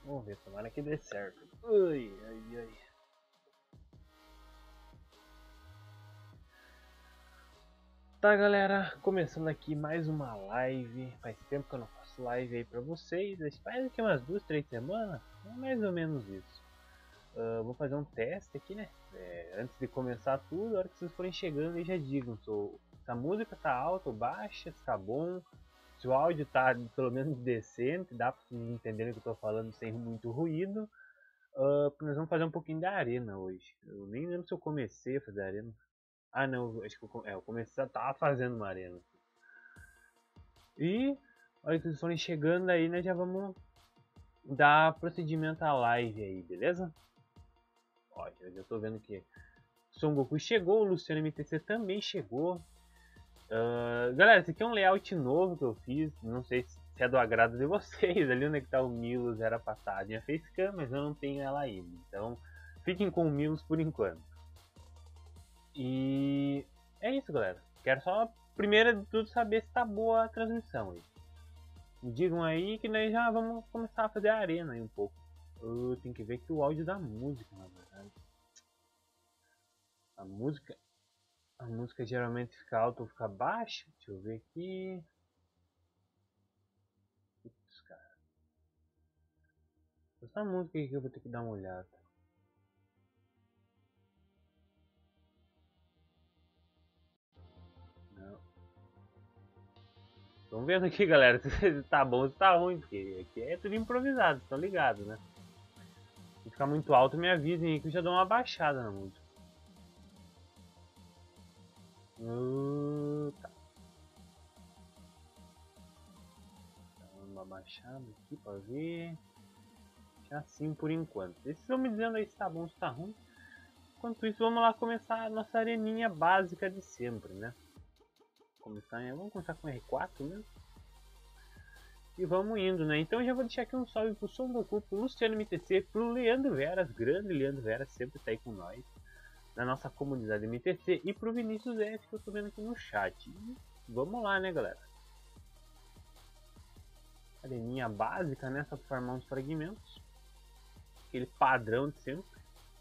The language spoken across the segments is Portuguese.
Vamos ver, tomara que dê certo. Ai, ai, ai. Tá, galera, começando aqui mais uma live. Faz tempo que eu não faço live aí pra vocês. Faz aqui umas 2, 3 semanas, mais ou menos isso. Vou fazer um teste aqui, né? Antes de começar tudo, a hora que vocês forem chegando, aí já digam se a música tá alta ou baixa, se tá bom, se o áudio tá pelo menos decente, dá pra vocês entenderem o que eu tô falando sem muito ruído. Nós vamos fazer um pouquinho da arena hoje. Eu nem lembro se eu comecei a fazer arena. Ah, não, acho que eu comecei a tava fazendo uma arena. E, a hora que vocês forem chegando aí, nós já vamos dar procedimento à live aí, beleza? Ó, já tô vendo que Son Goku chegou, o Luciano MTC também chegou. Galera, esse aqui é um layout novo que eu fiz, não sei se é do agrado de vocês. Ali onde é que tá o Milos era pra estar a minha facecam, mas eu não tenho ela ainda. Então, fiquem com o Milos por enquanto. E é isso, galera. Quero só, primeiro de tudo, saber se tá boa a transmissão aí. Me digam aí que nós já vamos começar a fazer a arena aí um pouco. Tem que ver aqui o áudio da música, na verdade. A música geralmente fica alta ou fica baixa. Deixa eu ver aqui. Putz, cara. Essa música aqui que eu vou ter que dar uma olhada. Não. Vamos vendo aqui, galera, se tá bom ou se tá ruim, porque aqui é tudo improvisado, estão ligados, né? Se ficar muito alto, me avisem aí que eu já dou uma baixada na música. Tá. Dá uma baixada aqui pra ver. Já assim por enquanto. Vocês estão me dizendo aí se tá bom ou se tá ruim. Enquanto isso, vamos lá começar a nossa areninha básica de sempre, né? Vamos começar com R4 mesmo. E vamos indo, né? Então eu já vou deixar aqui um salve pro Son Goku, pro Luciano MTC, pro Leandro Veras, grande Leandro Veras, sempre tá aí com nós, na nossa comunidade MTC, e pro Vinícius F, que eu tô vendo aqui no chat. E vamos lá, né, galera? Areninha básica, né? Só pra formar uns fragmentos. Aquele padrão de sempre.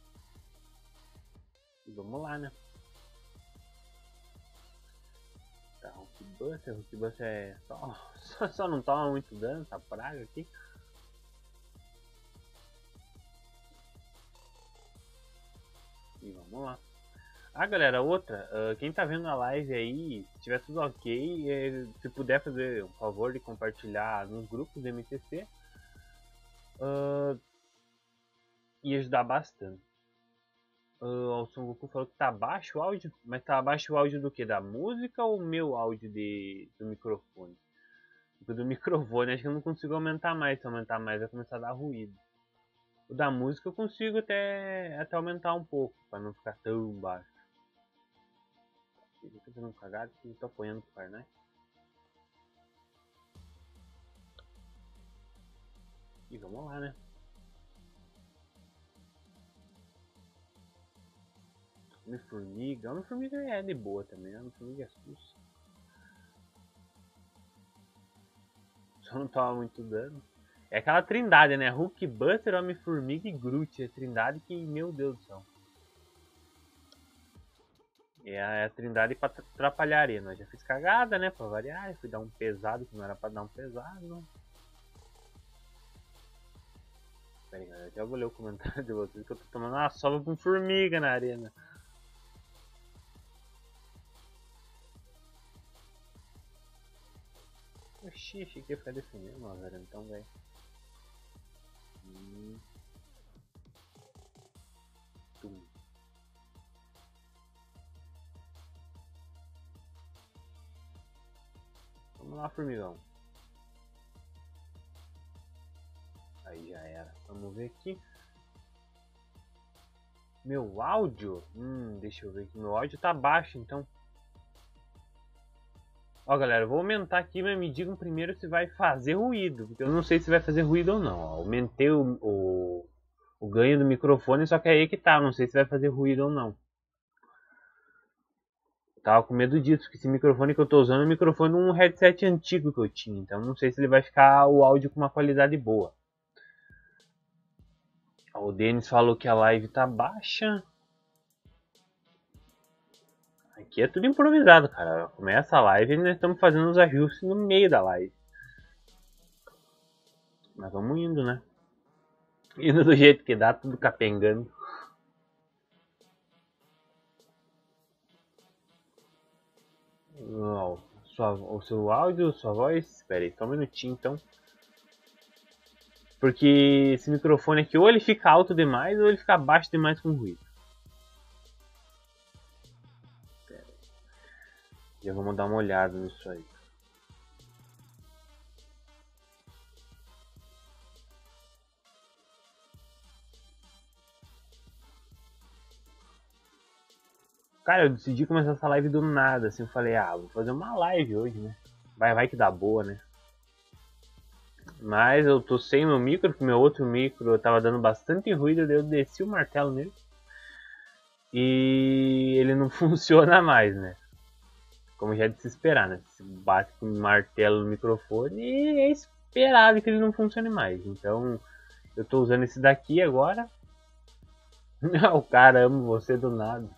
E vamos lá, né? Tá, Hulk Buster é só não toma muito dano, essa praga aqui. E vamos lá. Galera, outra, quem tá vendo a live aí, se tiver tudo ok, se puder fazer um favor de compartilhar nos grupos do MTC, ia ajudar bastante. O Son Goku falou que tá baixo o áudio, mas tá baixo o áudio do que? Da música ou o meu áudio do microfone? Porque do microfone acho que eu não consigo aumentar mais, se aumentar mais vai começar a dar ruído. O da música eu consigo até aumentar um pouco, para não ficar tão baixo. Eu tô fazendo um cagado que tô apoiando pro Fortnite. E vamos lá, né? Homem-Formiga é de boa também, Homem-Formiga é susto. Só não toma muito dano. É aquela trindade, né? Hulk, Buster, Homem-Formiga e Groot. É a trindade que, meu Deus do céu. É a trindade pra atrapalhar a arena. Eu já fiz cagada, né? Pra variar. Eu fui dar um pesado que não era pra dar um pesado. Pera aí, galera. Já vou ler o comentário de vocês que eu tô tomando uma sova com formiga na arena. Oxi, achei que ia ficar defendendo, velho. Então, velho. Vamos lá, formigão. Aí já era. Vamos ver aqui. Meu áudio? Deixa eu ver aqui. Meu áudio tá baixo, então. Ó, galera, eu vou aumentar aqui, mas me digam primeiro se vai fazer ruído. Porque eu não sei se vai fazer ruído ou não. Ó, aumentei o ganho do microfone, só que aí que tá. Não sei se vai fazer ruído ou não. Tava com medo disso, porque esse microfone que eu tô usando é o microfone de um headset antigo que eu tinha. Então não sei se ele vai ficar o áudio com uma qualidade boa. O Denis falou que a live tá baixa. Aqui é tudo improvisado, cara. Começa a live e nós estamos fazendo os ajustes no meio da live. Mas vamos indo, né? Indo do jeito que dá, tudo capengando. O seu áudio, sua voz. Espera aí, só um minutinho então. Porque esse microfone aqui, ou ele fica alto demais, ou ele fica baixo demais com ruído. Já vamos dar uma olhada nisso aí. Cara, eu decidi começar essa live do nada, assim, eu falei, vou fazer uma live hoje, né? Vai que dá boa, né? Mas eu tô sem meu micro, porque meu outro micro tava dando bastante ruído, daí eu desci o martelo nele. E ele não funciona mais, né? Como já é de se esperar, né? Se bate com um martelo no microfone, é esperado que ele não funcione mais. Então, eu tô usando esse daqui agora. O cara, amo você do nada.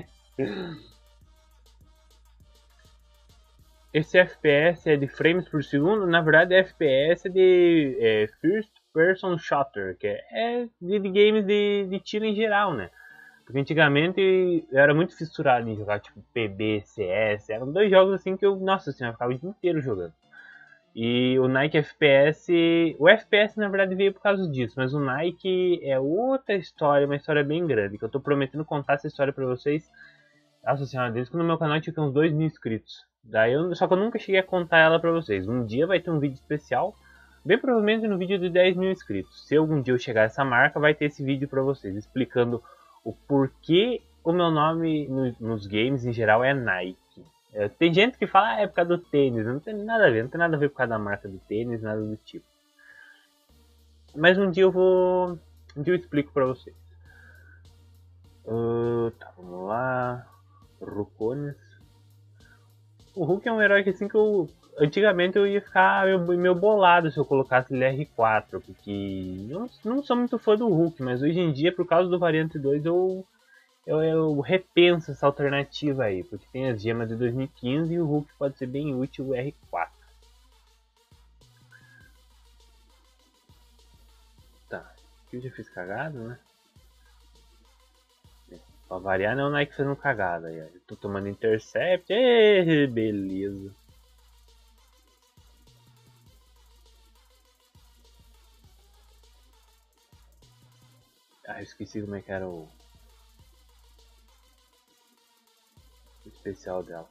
Esse FPS é de frames por segundo, na verdade FPS é de First Person Shooter, que é de games de tiro em geral, né? Porque antigamente eu era muito fissurado em jogar tipo PB, CS, eram dois jogos assim que eu, nossa senhora, eu ficava o dia inteiro jogando. E o Nike FPS, o FPS na verdade veio por causa disso, mas o Nike é outra história, uma história bem grande, que eu tô prometendo contar essa história pra vocês. Nossa senhora, desde que no meu canal tinha uns 2.000 inscritos. Só que eu nunca cheguei a contar ela pra vocês. Um dia vai ter um vídeo especial, bem provavelmente no vídeo de 10.000 inscritos. Se algum dia eu chegar a essa marca, vai ter esse vídeo pra vocês, explicando o porquê o meu nome nos games em geral é Nike. Tem gente que fala, é por causa do tênis, não tem nada a ver, não tem nada a ver por causa da marca do tênis, nada do tipo. Mas um dia eu explico pra vocês. Tá, vamos lá. Rucones. O Hulk é um herói que assim que antigamente eu ia ficar meio bolado se eu colocasse ele R4, porque eu não sou muito fã do Hulk, mas hoje em dia, por causa do Variante 2, eu repenso essa alternativa aí, porque tem as gemas de 2015 e o Hulk pode ser bem útil o R4. Tá, aqui eu já fiz cagada, né? Pra variar, não é o Nike fazendo cagada aí. Eu tô tomando intercept, beleza. Eu esqueci como é que era o especial dela.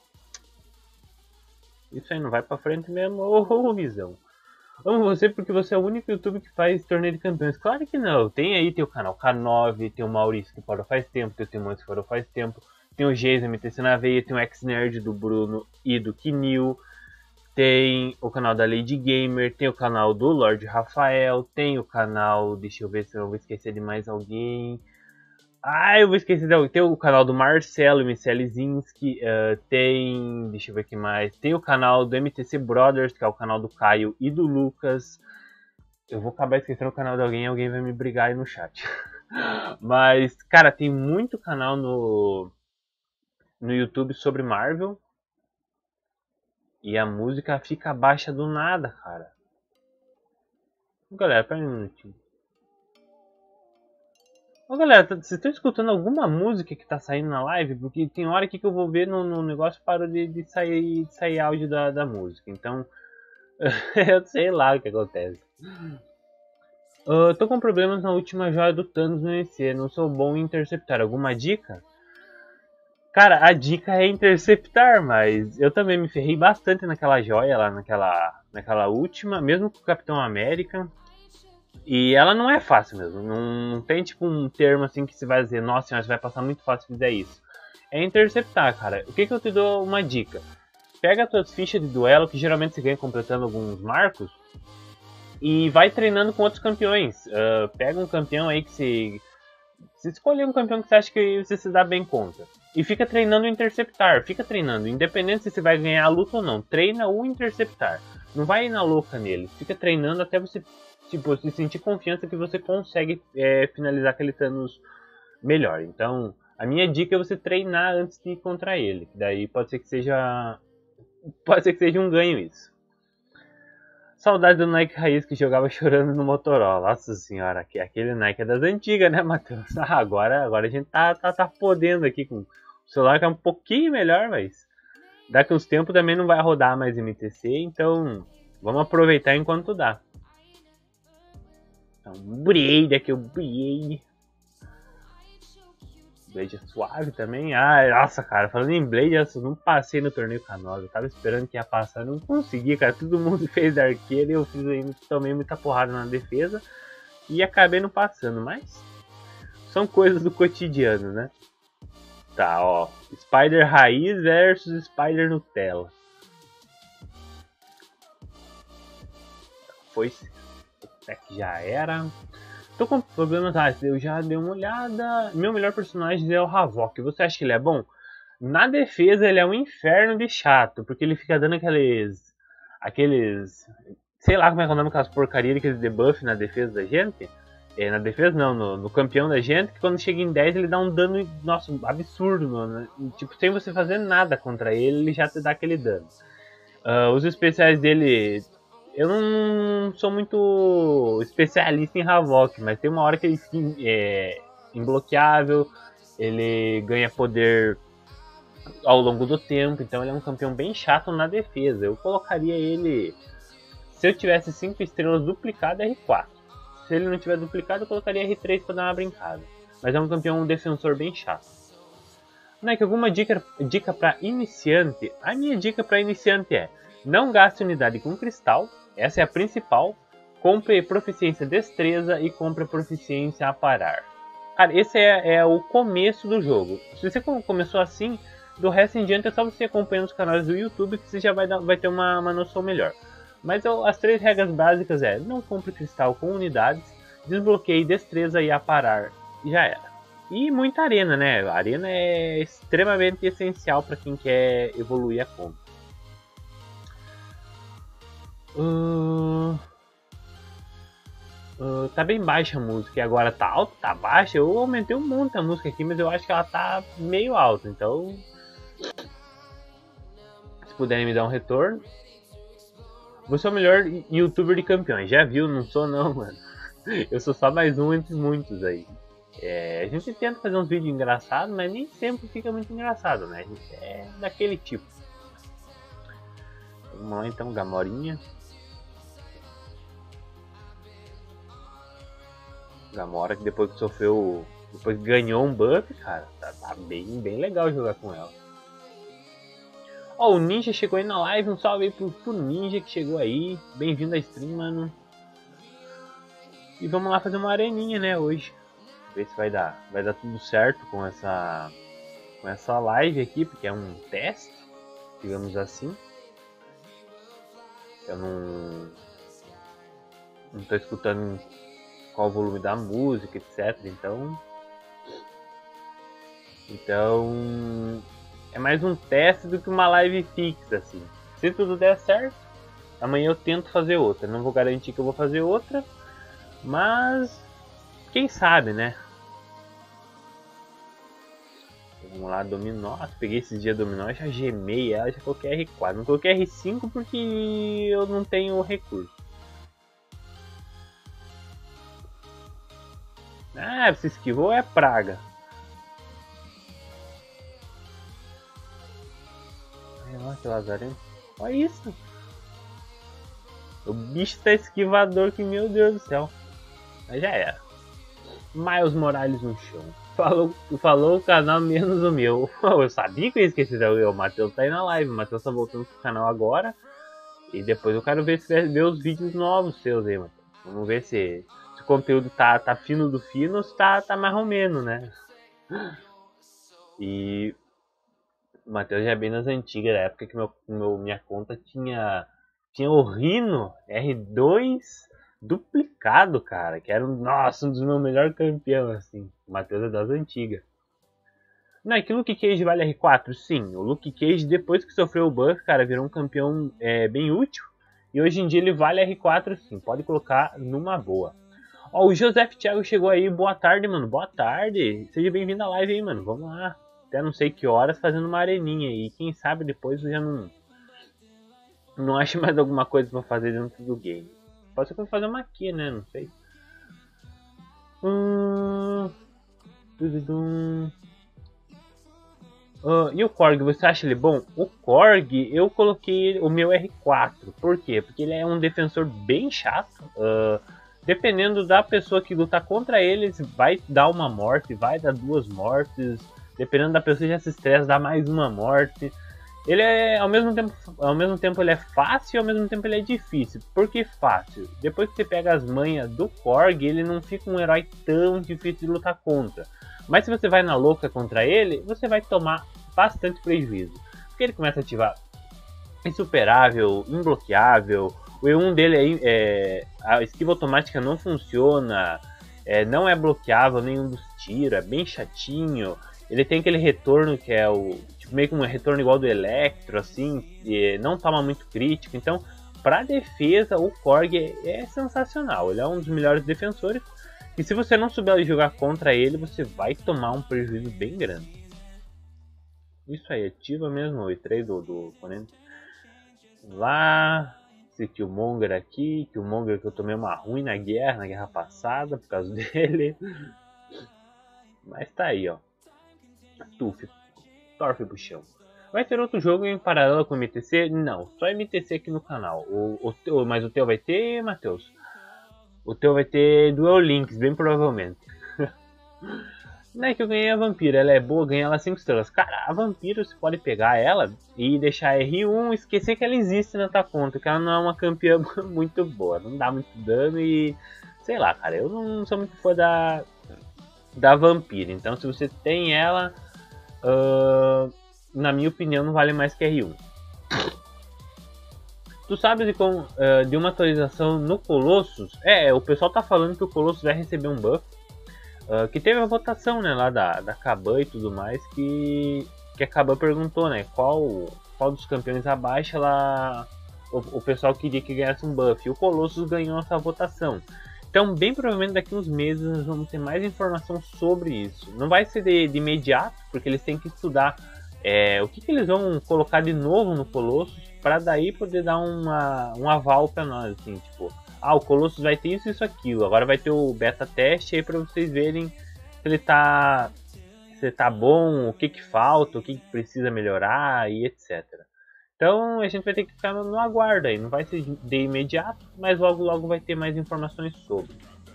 Isso aí não vai pra frente mesmo, ô visão. Amo você porque você é o único youtuber que faz torneio de campeões. Claro que não. Tem aí teu canal K9, tem o Maurício que parou faz tempo, tem o Timões que parou faz tempo, tem o Geis MTC na veia, tem o X-Nerd do Bruno e do Kinil, tem o canal da Lady Gamer, tem o canal do Lorde Rafael, tem o canal, deixa eu ver se eu não vou esquecer de mais alguém. Eu vou esquecer de alguém. Tem o canal do Marcelo Micelizinski, tem, deixa eu ver o que mais, tem o canal do MTC Brothers, que é o canal do Caio e do Lucas. Eu vou acabar esquecendo o canal de alguém vai me brigar aí no chat. Mas, cara, tem muito canal no YouTube sobre Marvel. E a música fica baixa do nada, cara. Galera, pera um minutinho. Ô galera, vocês estão escutando alguma música que tá saindo na live? Porque tem hora que eu vou ver no negócio parou de sair áudio da música. Então, eu sei lá o que acontece. Tô com problemas na última joia do Thanos no EC. Não sou bom em interceptar. Alguma dica? Cara, a dica é interceptar, mas eu também me ferrei bastante naquela joia lá, naquela última, mesmo com o Capitão América. E ela não é fácil mesmo, não tem tipo um termo assim que você vai dizer, nossa senhora, você vai passar muito fácil se fizer isso. É interceptar, cara. O que eu te dou uma dica? Pega as tuas fichas de duelo, que geralmente você ganha completando alguns marcos, e vai treinando com outros campeões. Pega um campeão aí que você escolher um campeão que você acha que você se dá bem contra. E fica treinando o interceptar, fica treinando, independente se você vai ganhar a luta ou não. Treina o interceptar. Não vai ir na louca nele, fica treinando até você tipo, se sentir confiança que você consegue finalizar aquele Thanos melhor. Então, a minha dica é você treinar antes de ir contra ele. Daí pode ser que seja um ganho isso. Saudade do Nike Raiz que jogava chorando no Motorola. Nossa senhora, aquele Nike é das antigas, né, Matheus? Agora a gente tá podendo aqui com o celular que é um pouquinho melhor, mas daqui uns tempos também não vai rodar mais MTC, então vamos aproveitar enquanto dá. Então, Blade aqui, o Blade. Blade é suave também. Ah, nossa, cara, falando em Blade, eu não passei no torneio K9. Eu tava esperando que ia passar, não consegui, cara. Todo mundo fez arqueiro e eu tomei muita porrada na defesa e acabei não passando, mas são coisas do cotidiano, né? Tá, ó. Spider Raiz versus Spider Nutella. Foi. É que já era. Tô com problemas, eu já dei uma olhada. Meu melhor personagem é o Havok. Você acha que ele é bom? Na defesa ele é um inferno de chato, porque ele fica dando aqueles. Sei lá como é que é o nome daquelas porcarias, aqueles debuff na defesa da gente. Na defesa não, no campeão da gente, que quando chega em 10 ele dá um dano, nossa, absurdo, mano. Tipo, sem você fazer nada contra ele, ele já te dá aquele dano. Os especiais dele, eu não sou muito especialista em Havok, mas tem uma hora que ele fica imbloqueável, ele ganha poder ao longo do tempo, então ele é um campeão bem chato na defesa. Eu colocaria ele, se eu tivesse 5 estrelas duplicado, R4. Se ele não tiver duplicado, eu colocaria R3 para dar uma brincada. Mas é um campeão defensor bem chato. Nike, alguma dica para iniciante? A minha dica para iniciante é: não gaste unidade com cristal, essa é a principal. Compre proficiência destreza e compre proficiência a parar. Cara, esse é o começo do jogo. Se você começou assim, do resto em diante é só você acompanhando os canais do YouTube que você já vai ter uma noção melhor. Mas as 3 regras básicas é: não compre cristal com unidades, desbloqueie destreza e aparar. Já era. E muita arena, né? A arena é extremamente essencial para quem quer evoluir a conta. Tá bem baixa a música e agora tá alta, tá baixa. Eu aumentei um monte a música aqui, mas eu acho que ela tá meio alta. Então, se puderem me dar um retorno. Você é o melhor youtuber de campeões. Já viu? Não sou não, mano. Eu sou só mais um entre muitos aí. A gente tenta fazer uns vídeos engraçados, mas nem sempre fica muito engraçado, né? A gente é daquele tipo. Vamos lá então, Gamorinha. Gamora que depois que sofreu. Depois que ganhou um buff, cara, tá bem legal jogar com ela. Ó, o Ninja chegou aí na live, um salve aí pro Ninja que chegou aí. Bem-vindo à stream, mano. E vamos lá fazer uma areninha, né, hoje. Ver se vai dar tudo certo com essa live aqui, porque é um teste, digamos assim. Eu não tô escutando qual o volume da música, etc. Então é mais um teste do que uma live fixa, assim. Se tudo der certo, amanhã eu tento fazer outra. Não vou garantir que eu vou fazer outra, mas quem sabe, né? Vamos lá, dominó. Peguei esses dias dominó, já gemei ela, já coloquei R4. Não coloquei R5 porque eu não tenho recurso. Ah, você esquivou é praga. Olha que lazarento. Olha isso. O bicho tá esquivador que, meu Deus do céu. Mas já era. Miles Morales no chão. Falou o canal menos o meu. Eu sabia que eu ia esquecer o Matheus tá aí na live. O Matheus tá voltando pro canal agora. E depois eu quero ver os vídeos novos seus aí, Matheus. Vamos ver se o conteúdo tá fino do fino ou se tá mais ou menos, né? E o Matheus já é bem nas antigas, da época que minha conta tinha o Rhino R2 duplicado, cara, que era um dos meus melhores campeões, assim. O Matheus é das antigas. Não é que o Luke Cage vale R4? Sim, o Luke Cage, depois que sofreu o buff, cara, virou um campeão bem útil. E hoje em dia ele vale R4 sim, pode colocar numa boa. Ó, o Joseph Thiago chegou aí, boa tarde, mano, boa tarde. Seja bem-vindo à live aí, mano, vamos lá. Até não sei que horas fazendo uma areninha aí, quem sabe depois eu já não acho mais alguma coisa pra fazer dentro do game. Pode ser que eu vou fazer uma aqui, né, não sei. E o Korg, você acha ele bom? O Korg, eu coloquei o meu R4. Por quê? Porque ele é um defensor bem chato. Dependendo da pessoa que lutar contra ele, vai dar uma morte, vai dar 2 mortes. Dependendo da pessoa, já se estressa, dá mais uma morte. Ele é, ao mesmo tempo ele é fácil e ao mesmo tempo ele é difícil. Por que fácil? Depois que você pega as manhas do Korg, ele não fica um herói tão difícil de lutar contra. Mas se você vai na louca contra ele, você vai tomar bastante prejuízo. Porque ele começa a ativar insuperável, imbloqueável. O E1 dele a esquiva automática não funciona, não é bloqueável nenhum dos tiros, é bem chatinho. Ele tem aquele retorno que é o tipo, meio que um retorno igual do Electro, assim, e não toma muito crítico. Então, para defesa, o Korg é sensacional. Ele é um dos melhores defensores. E se você não souber jogar contra ele, você vai tomar um prejuízo bem grande. Isso aí, ativa mesmo o E3 do oponente. Lá, esse Killmonger aqui, Killmonger que eu tomei uma ruim na guerra passada por causa dele. Mas tá aí, ó. Torfe pro chão. Vai ter outro jogo em paralelo com o MTC? Não, só MTC aqui no canal. Mas o teu vai ter, Matheus? O teu vai ter Duel Links, bem provavelmente. Não é que eu ganhei a Vampira, ela é boa, ganhei ela 5 estrelas. Cara, a Vampira você pode pegar ela e deixar R1, esquecer que ela existe na tua conta, que ela não é uma campeã muito boa, não dá muito dano e... Sei lá, cara, eu não sou muito fã da Vampira, então se você tem ela, na minha opinião não vale mais que R1. Tu sabes de uma atualização no Colossus? O pessoal tá falando que o Colossus vai receber um buff. Que teve a votação, né, lá da Kaban e tudo mais, que a Kaban perguntou, né, qual dos campeões abaixo o pessoal queria que ganhasse um buff. E o Colossus ganhou essa votação. Então, bem provavelmente daqui uns meses nós vamos ter mais informação sobre isso. Não vai ser de imediato, porque eles têm que estudar o que eles vão colocar de novo no Colossus, para daí poder dar um aval para nós, assim, tipo... o Colossus vai ter isso, aquilo. Agora vai ter o beta teste aí para vocês verem se ele tá bom, o que falta, o que precisa melhorar e etc. Então a gente vai ter que ficar no aguardo aí. Não vai ser de imediato, mas logo vai ter mais informações sobre.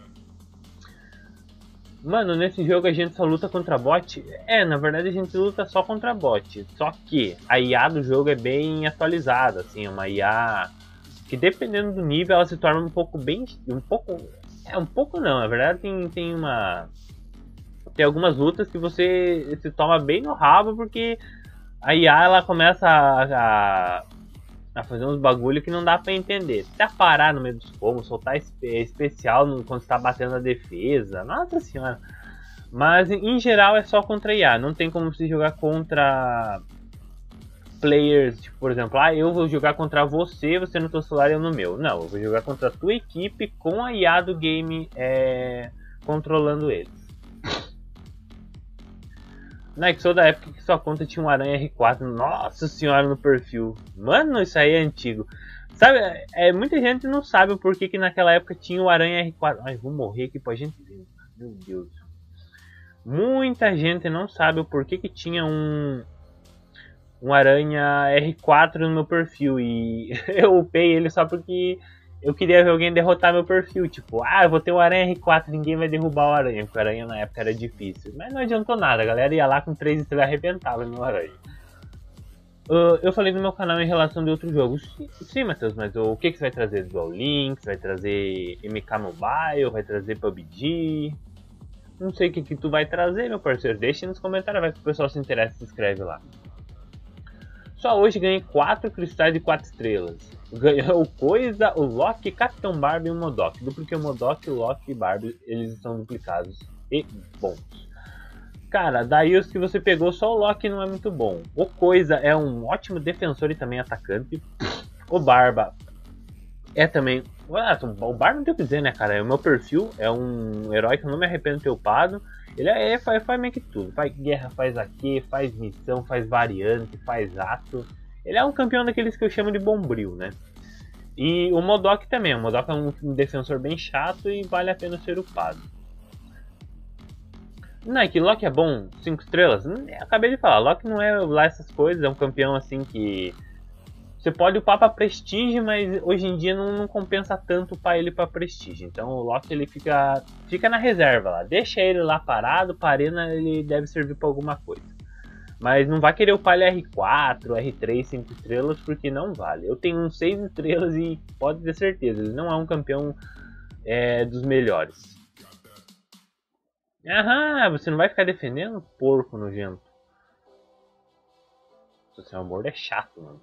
Mano, nesse jogo a gente só luta contra bot? Na verdade a gente luta só contra bot. Só que a IA do jogo é bem atualizada, assim, é uma IA... que dependendo do nível ela se torna um pouco não, na verdade tem algumas lutas que você se toma bem no rabo, porque a IA ela começa a fazer uns bagulho que não dá pra entender. Até parar no meio dos combos, soltar especial quando você tá batendo a defesa, nossa senhora. Mas em geral é só contra IA, não tem como você jogar contra players, tipo, por exemplo, eu vou jogar contra você no teu celular e eu no meu. Não, eu vou jogar contra a tua equipe com a IA do game controlando eles. Nike, sou da época que sua conta tinha um Aranha R4, nossa senhora, no perfil. Mano, isso aí é antigo. Sabe, muita gente não sabe o porquê que naquela época tinha o Aranha R4. Ai, vou morrer aqui pra gente ver. Meu Deus. Muita gente não sabe o porquê que tinha um Aranha R4 no meu perfil, e eu upei ele só porque eu queria ver alguém derrotar meu perfil, tipo, eu vou ter um Aranha R4, ninguém vai derrubar o Aranha, porque o Aranha na época era difícil, mas não adiantou nada, a galera ia lá com 3 estrelas e arrebentava meu Aranha. Eu falei no meu canal em relação de outros jogos, sim, Matheus, mas o que você vai trazer? Duel Links, vai trazer MK Mobile, vai trazer PUBG... Não sei o que tu vai trazer, meu parceiro, deixa nos comentários, vai que o pessoal se interessa e se inscreve lá. Só hoje ganhei 4 cristais de 4 estrelas. Ganhou o Coisa, o Loki, Capitão Barbie e o Modok. Dupliquei o Modok, o Loki e Barbie, eles estão duplicados e bons. Cara, daí os que você pegou, só o Loki não é muito bom. O Coisa é um ótimo defensor e também atacante. O Barba É também. O Bar não tem o que dizer, né, cara? O meu perfil é um herói que eu não me arrependo de ter upado. Ele faz meio que tudo. Faz guerra, faz aqui, faz missão, faz variante, faz ato. Ele é um campeão daqueles que eu chamo de bombril, né? E o Modok também. O Modok é um defensor bem chato e vale a pena ser upado. Nike, Loki é bom, 5 estrelas? Acabei de falar, Loki não é lá essas coisas, é um campeão assim que você pode upar pra prestígio, mas hoje em dia não compensa tanto upar ele pra prestígio. Então o Loki ele fica na reserva lá, deixa ele lá parado, pra arena ele deve servir pra alguma coisa. Mas não vai querer upar ele R4, R3, 5 estrelas, porque não vale. Eu tenho uns 6 estrelas e pode ter certeza, ele não é um campeão dos melhores. Aham, você não vai ficar defendendo? Porco nojento. Seu amor é chato, mano.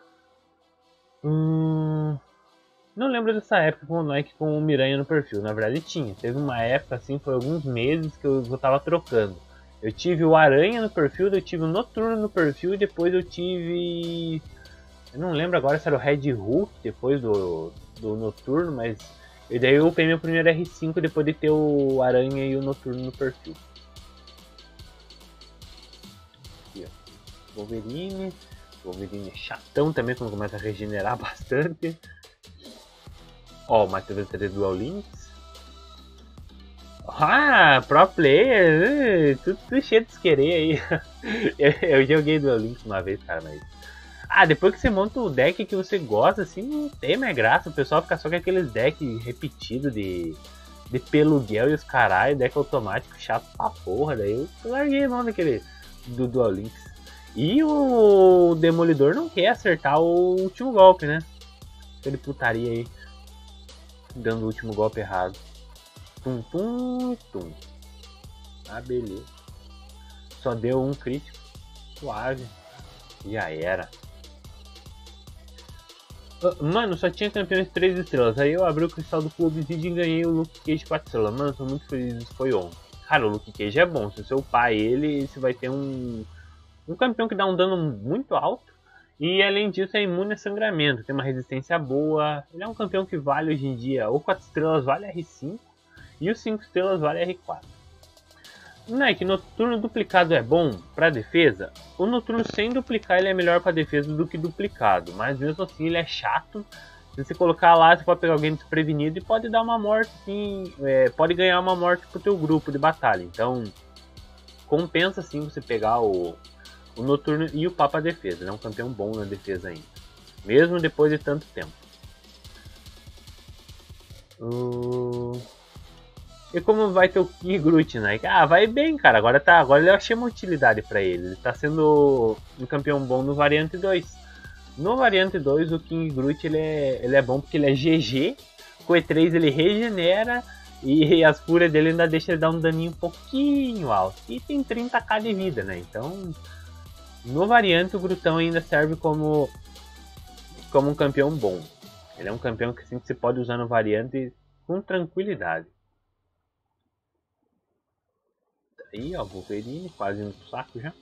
Não lembro dessa época com o Nike com o Miranha no perfil. Na verdade tinha. Teve uma época assim, foi alguns meses que eu tava trocando. Eu tive o Aranha no perfil, eu tive o Noturno no perfil e depois eu tive. Eu não lembro agora se era o Red Hulk depois do Noturno, mas. E daí eu upei meu primeiro R5 depois de ter o Aranha e o Noturno no perfil. Aqui, ó. Wolverine é chatão também quando começa a regenerar bastante. Ó, o Matheus 3 Dual Links. Ah, pro player, tudo cheio de isquerer aí. eu joguei Dual Links uma vez, cara, mas. Depois que você monta o deck que você gosta, assim, não tem mais graça. O pessoal fica só com aqueles decks repetidos de peluguel e os caralho, deck automático chato pra porra. Daí eu larguei a mão daquele do Dual Links. E o Demolidor não quer acertar o último golpe, né? Aquele putaria aí, dando o último golpe errado. Tum, tum, tum. Beleza. Só deu um crítico. Suave. Já era. Mano, só tinha campeões 3 estrelas. Aí eu abri o cristal do Clube Obsidian e ganhei o Luke Cage 4 estrelas. Mano, tô muito feliz, isso foi ontem. Cara, o Luke Cage é bom. Se você upar ele, você vai ter um campeão que dá um dano muito alto. E além disso é imune a sangramento. Tem uma resistência boa. Ele é um campeão que vale hoje em dia. O 4 estrelas vale R5 e o 5 estrelas vale R4. Nike, Noturno duplicado é bom para defesa? O Noturno sem duplicar ele é melhor para defesa do que duplicado, mas mesmo assim ele é chato. Se você colocar lá, você pode pegar alguém desprevenido e pode dar uma morte, sim, pode ganhar uma morte pro teu grupo de batalha. Então compensa sim você pegar o Noturno e o Papa defesa. Ele é um campeão bom na defesa ainda, mesmo depois de tanto tempo. E como vai ter o King Groot, né? Vai bem, cara. Agora eu achei uma utilidade pra ele. Ele tá sendo um campeão bom no Variante 2. No Variante 2, o King Groot ele é bom porque ele é GG. Com o E3 ele regenera. E as curas dele ainda deixa ele dar um daninho um pouquinho alto. E tem 30k de vida, né? Então, no Variante, o Grutão ainda serve como um campeão bom. Ele é um campeão que assim, você pode usar no Variante com tranquilidade. Aí, ó, Wolverine quase indo pro saco já.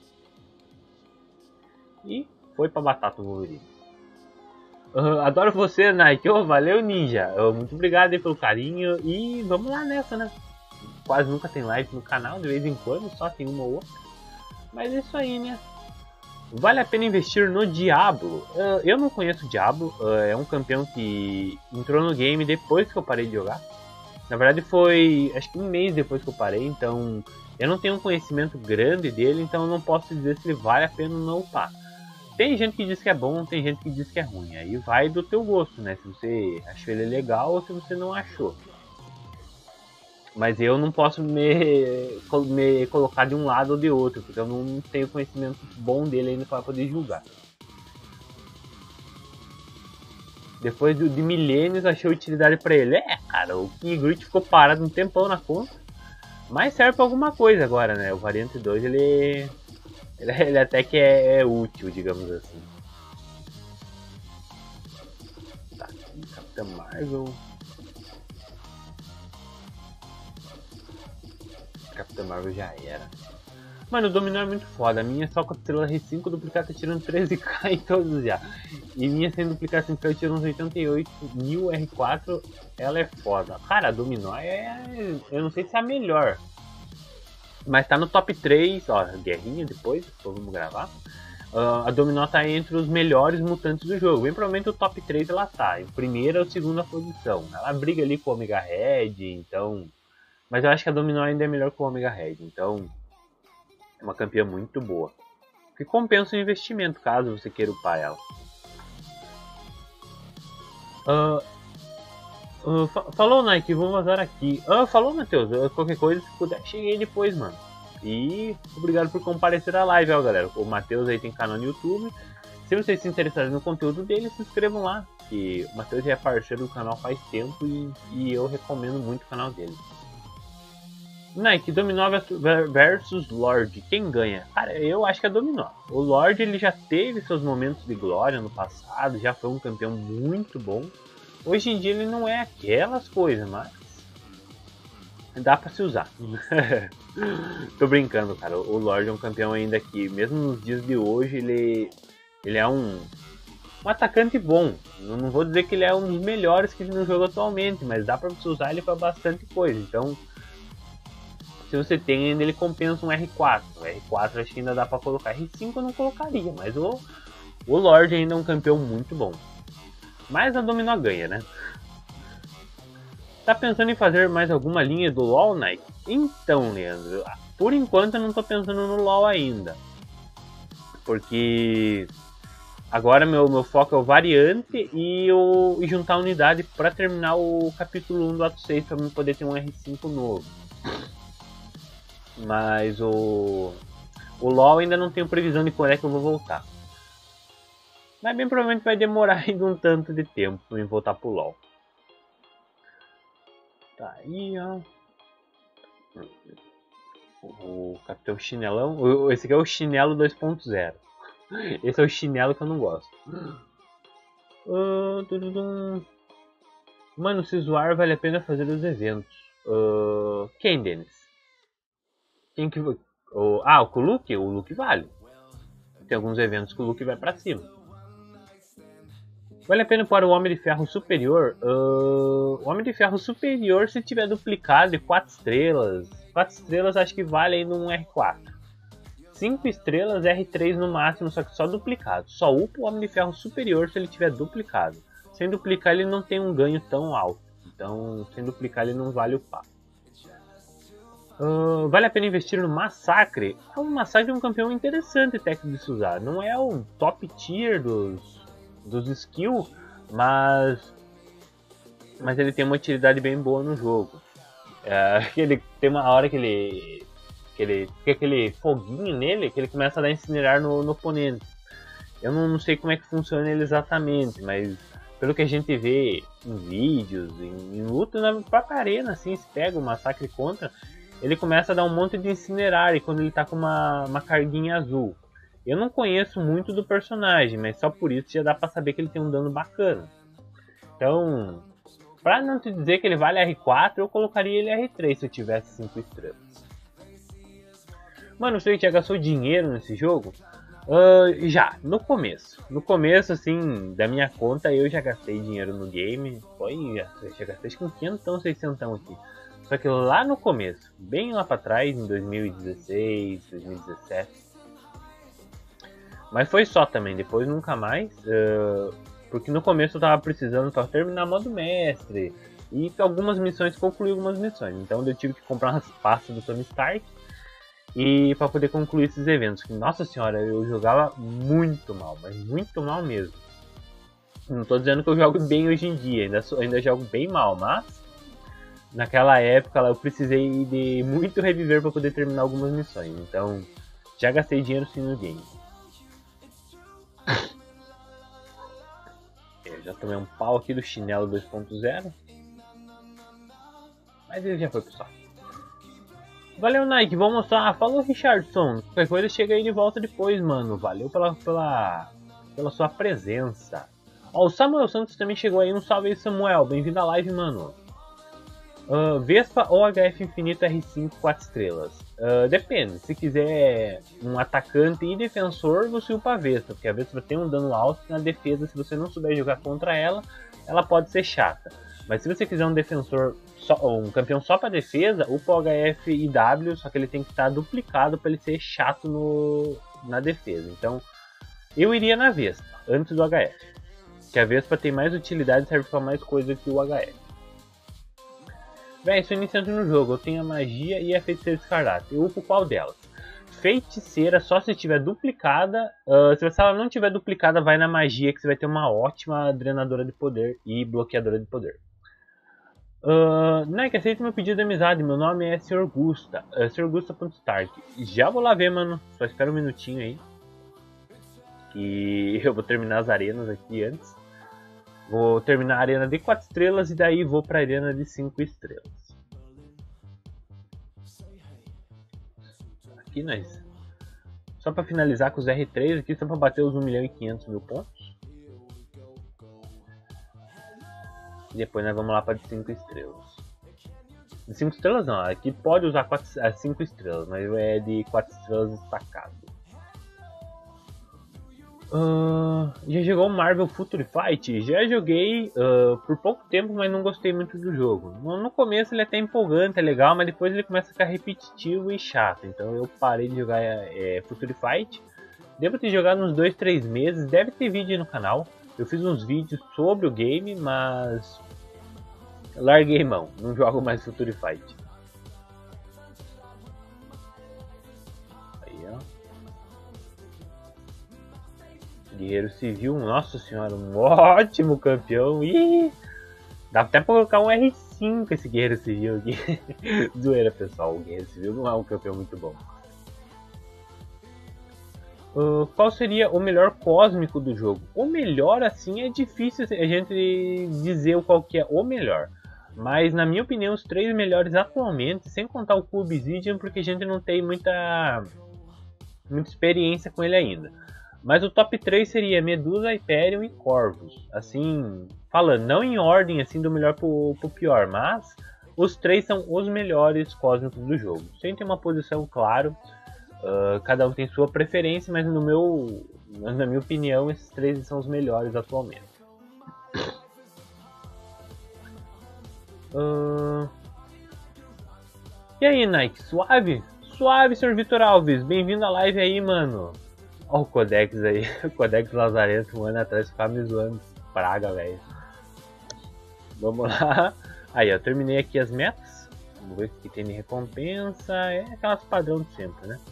E foi pra batata o Wolverine. Adoro você, Nike. Valeu, Ninja. Muito obrigado aí pelo carinho. E vamos lá nessa, né? Quase nunca tem live no canal, de vez em quando, só tem uma ou outra. Mas é isso aí, né? Vale a pena investir no Diablo? Eu não conheço o Diablo. É um campeão que entrou no game depois que eu parei de jogar. Na verdade foi, acho que um mês depois que eu parei, então eu não tenho um conhecimento grande dele, então eu não posso dizer se ele vale a pena ou não upar. Tem gente que diz que é bom, tem gente que diz que é ruim, aí vai do teu gosto, né? Se você achou ele legal ou se você não achou. Mas eu não posso me colocar de um lado ou de outro, porque eu não tenho conhecimento bom dele ainda para poder julgar. Depois de milênios achei utilidade pra ele. Cara, o King Groot ficou parado um tempão na conta. Mas serve pra alguma coisa agora, né? O Variante 2 ele até que é útil, digamos assim. Tá aqui, Capitã Marvel. Capitã Marvel já era. Mano, o Dominó é muito foda. A minha é só com a estrela R5 duplicada tá tirando 13k em todos já. E minha sem duplicação que eu tiro uns 88.000 R4, ela é foda. Cara, a Dominó eu não sei se é a melhor. Mas tá no top 3, ó, guerrinha depois vamos gravar. A Dominó tá entre os melhores mutantes do jogo. Bem provavelmente o top 3 ela tá, em primeira ou segunda posição. Ela briga ali com o Omega Red, então... Mas eu acho que a Dominó ainda é melhor que o Omega Red, então... É uma campeã muito boa. Que compensa o investimento, caso você queira upar ela. Falou, Nike, vou vazar aqui. Falou, Matheus, qualquer coisa, se puder, cheguei depois, mano. E obrigado por comparecer à live, ó, galera. O Matheus aí tem canal no YouTube. Se vocês se interessarem no conteúdo dele, se inscrevam lá. Que o Matheus já é parceiro do canal faz tempo e eu recomendo muito o canal dele. Nike, Dominó versus Lorde, quem ganha? Cara, eu acho que é Dominó. O Lorde ele já teve seus momentos de glória no passado, já foi um campeão muito bom. Hoje em dia ele não é aquelas coisas, mas dá pra se usar. Tô brincando, cara. O Lorde é um campeão ainda que, mesmo nos dias de hoje, ele é um atacante bom. Eu não vou dizer que ele é um dos melhores que no jogo atualmente, mas dá pra você usar ele pra bastante coisa. Então, se você tem ainda, ele compensa um R4. O R4 acho que ainda dá pra colocar. R5 eu não colocaria, mas o Lorde ainda é um campeão muito bom. Mas a Dominó ganha, né? Tá pensando em fazer mais alguma linha do LoL, Nike? Então, Leandro, por enquanto eu não tô pensando no LoL ainda. Porque agora meu foco é o variante e juntar unidade para terminar o capítulo 1 do ato 6 para eu poder ter um R5 novo. Mas o LoL ainda não tenho previsão de quando é que eu vou voltar. Mas bem provavelmente vai demorar ainda um tanto de tempo para eu voltar pro LoL. Tá aí, ó. O Capitão Chinelão. Esse aqui é o Chinelo 2.0. Esse é o chinelo que eu não gosto. Mano, se zoar vale a pena fazer os eventos. Quem, Denis? Quem que... o Luke? O Luke vale. Tem alguns eventos que o Luke vai pra cima. Vale a pena para o Homem de Ferro Superior? O Homem de Ferro Superior, se tiver duplicado de 4 estrelas. 4 estrelas acho que vale aí num R4. 5 estrelas, R3 no máximo, só que só duplicado. Só upa o Homem de Ferro Superior se ele tiver duplicado. Sem duplicar ele não tem um ganho tão alto. Então, sem duplicar ele não vale upar. Vale a pena investir no Massacre? O Massacre é um campeão interessante técnico de se usar. Não é o top tier dos skills, mas ele tem uma utilidade bem boa no jogo. Ele tem uma hora que ele fica aquele foguinho nele, que ele começa a dar incinerar no oponente. Eu não sei como é que funciona ele exatamente, mas pelo que a gente vê em vídeos, em luta na própria arena, assim, se pega o Massacre contra, ele começa a dar um monte de incinerar e quando ele tá com uma carguinha azul. Eu não conheço muito do personagem, mas só por isso já dá pra saber que ele tem um dano bacana. Então, pra não te dizer que ele vale R4, eu colocaria ele R3 se eu tivesse 5 estrelas. Mano, você já gastou dinheiro nesse jogo? Já, no começo. No começo, assim, da minha conta, eu já gastei dinheiro no game. Já gastei acho que uns 500, 600 aqui. Só que lá no começo, bem lá pra trás, em 2016, 2017... Mas foi só também, depois nunca mais, porque no começo eu tava precisando para terminar modo mestre e algumas missões, concluir algumas missões. Então eu tive que comprar umas pastas do Tony Stark e para poder concluir esses eventos. Nossa senhora, eu jogava muito mal, mas muito mal mesmo. Não tô dizendo que eu jogo bem hoje em dia, ainda jogo bem mal, mas naquela época eu precisei de muito reviver para poder terminar algumas missões. Então já gastei dinheiro sim no game. Já tomei um pau aqui do Chinelo 2.0. Mas ele já foi pro saco. Valeu, Nike. Vou mostrar. Falou, Richardson. Qualquer coisa chega aí de volta depois, mano. Valeu pela sua presença. Ó, o Samuel Santos também chegou aí. Um salve aí, Samuel. Bem-vindo à live, mano. Vespa ou HF Infinito R5 4 estrelas? Depende, se quiser um atacante e defensor, você upa a Vespa, porque a Vespa tem um dano alto na defesa. Se você não souber jogar contra ela, ela pode ser chata. Mas se você quiser um defensor, um campeão só para defesa, upa o HF IW, só que ele tem que estar duplicado para ele ser chato na defesa. Então eu iria na Vespa, antes do HF, que a Vespa tem mais utilidade e serve para mais coisa que o HF. Véi, sou iniciante no jogo, eu tenho a magia e a feiticeira escarlate. Eu upo qual delas? Feiticeira só se estiver duplicada. Se ela não estiver duplicada, vai na magia, que você vai ter uma ótima drenadora de poder e bloqueadora de poder. Nike, aceita meu pedido de amizade. Meu nome é Sr. Gusta. Sr. Gusta.stark. Já vou lá ver, mano. Só espera um minutinho aí. Que eu vou terminar as arenas aqui antes. Vou terminar a arena de 4 estrelas e daí vou para a arena de 5 estrelas. Aqui nós... Só para finalizar com os R3 aqui, só para bater os 1.500.000 pontos. E depois nós vamos lá para de 5 estrelas. De 5 estrelas não, aqui pode usar 5 estrelas, mas é de 4 estrelas destacado. Já jogou Marvel Future Fight? Já joguei por pouco tempo, mas não gostei muito do jogo. No começo ele é até empolgante, é legal, mas depois ele começa a ficar repetitivo e chato. Então eu parei de jogar Future Fight. Devo ter jogado uns 2-3 meses, deve ter vídeo aí no canal. Eu fiz uns vídeos sobre o game, mas larguei mão, não jogo mais Future Fight. Aí, ó. Guerreiro Civil, nossa senhora, um ótimo campeão. Ih, dá até pra colocar um R5 esse Guerreiro Civil aqui. Zoeira, pessoal, o Guerreiro Civil não é um campeão muito bom. Qual seria o melhor cósmico do jogo? O melhor, assim, é difícil a gente dizer qual que é o melhor. Mas, na minha opinião, os 3 melhores atualmente, sem contar o Cube Obsidian, porque a gente não tem muita experiência com ele ainda. Mas o top 3 seria Medusa, Hyperion e Corvus. Assim, falando, não em ordem assim do melhor pro pior, mas os 3 são os melhores cósmicos do jogo. Sem ter uma posição, claro, cada um tem sua preferência, mas na minha opinião, esses 3 são os melhores atualmente. E aí, Nike, suave? Suave, Sr. Vitor Alves, bem-vindo à live aí, mano. Olha o Codex aí, o Codex Lazarento, um ano atrás, ficava me zoando, praga, velho. Vamos lá. Aí, ó, terminei aqui as metas. Vamos ver o que tem de recompensa. É aquelas padrão de sempre, né?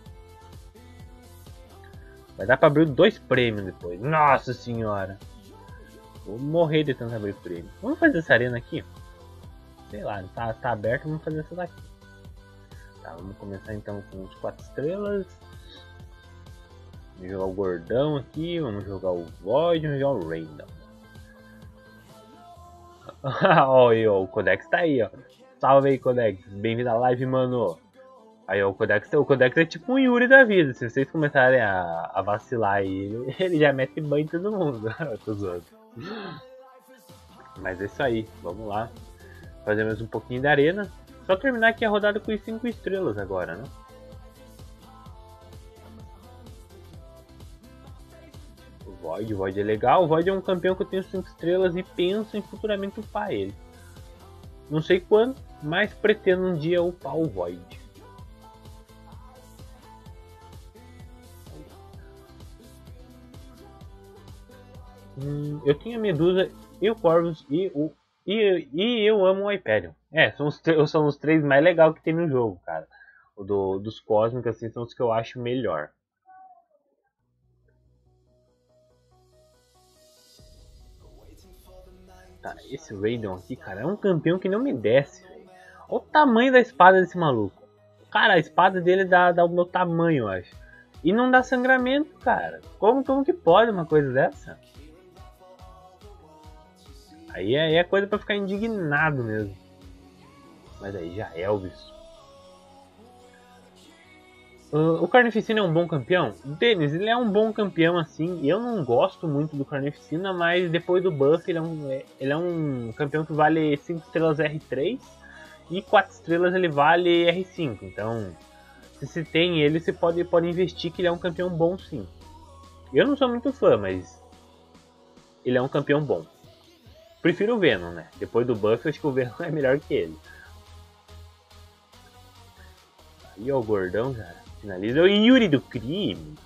Vai dar pra abrir 2 prêmios depois. Nossa senhora! Vou morrer de tanto abrir prêmio. Vamos fazer essa arena aqui? Sei lá, tá aberto, vamos fazer essa daqui. Tá, vamos começar então com os 4 estrelas. Vamos jogar o Gordão aqui, vamos jogar o Void, vamos jogar o Random. Olha, o Codex tá aí, ó. Salve aí, Codex. Bem-vindo à live, mano. Aí, ó, o Codex é tipo um Yuri da vida. Se vocês começarem a vacilar aí, ele já mete banho em todo mundo. Eu tô zoando. Mas é isso aí, vamos lá. Fazer mais um pouquinho da arena. Só terminar aqui a rodada com os 5 estrelas agora, né? O Void é legal. O Void é um campeão que eu tenho 5 estrelas e penso em futuramente upar ele. Não sei quando, mas pretendo um dia upar o Void. Eu tinha a Medusa e o Corvus e eu amo o Hyperion. São os 3 mais legais que tem no jogo, cara. Dos cósmicos assim, são os que eu acho melhor. Tá, esse Raiden aqui, cara, é um campeão que não me desce, velho. Olha o tamanho da espada desse maluco. Cara, a espada dele dá o meu tamanho, eu acho. E não dá sangramento, cara. Como que pode uma coisa dessa? Aí é coisa pra ficar indignado mesmo. Mas aí já Elvis. O Carnificina é um bom campeão? Denis, ele é um bom campeão assim. Eu não gosto muito do Carnificina, mas depois do buff ele é um campeão que vale 5 estrelas R3. E 4 estrelas ele vale R5. Então, se você tem ele, você pode investir que ele é um campeão bom sim. Eu não sou muito fã, mas ele é um campeão bom. Prefiro o Venom, né? Depois do buff, eu acho que o Venom é melhor que ele. Aí ó, o gordão já finaliza. O Yuri do crime.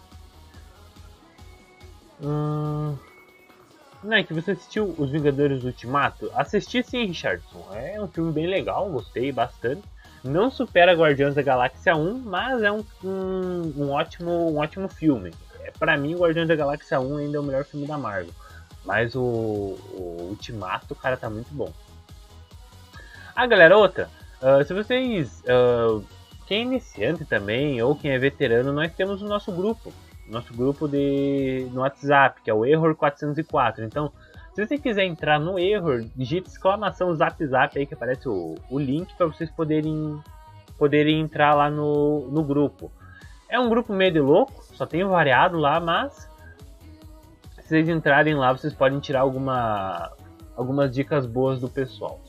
Não é que você assistiu Os Vingadores Ultimato? Assisti sim, Richardson. É um filme bem legal, gostei bastante. Não supera Guardiões da Galáxia 1, mas é um ótimo filme. Pra mim, Guardiões da Galáxia 1 ainda é o melhor filme da Marvel. Mas o Ultimato, cara, tá muito bom. Ah, galera, outra. Se vocês... quem é iniciante também, ou quem é veterano, nós temos o nosso grupo. Nosso grupo no WhatsApp, que é o Error 404. Então, se você quiser entrar no Error, digite exclamação Zap Zap aí que aparece o link para vocês poderem entrar lá no grupo. É um grupo meio de louco, só tem variado lá, mas se vocês entrarem lá, vocês podem tirar algumas dicas boas do pessoal.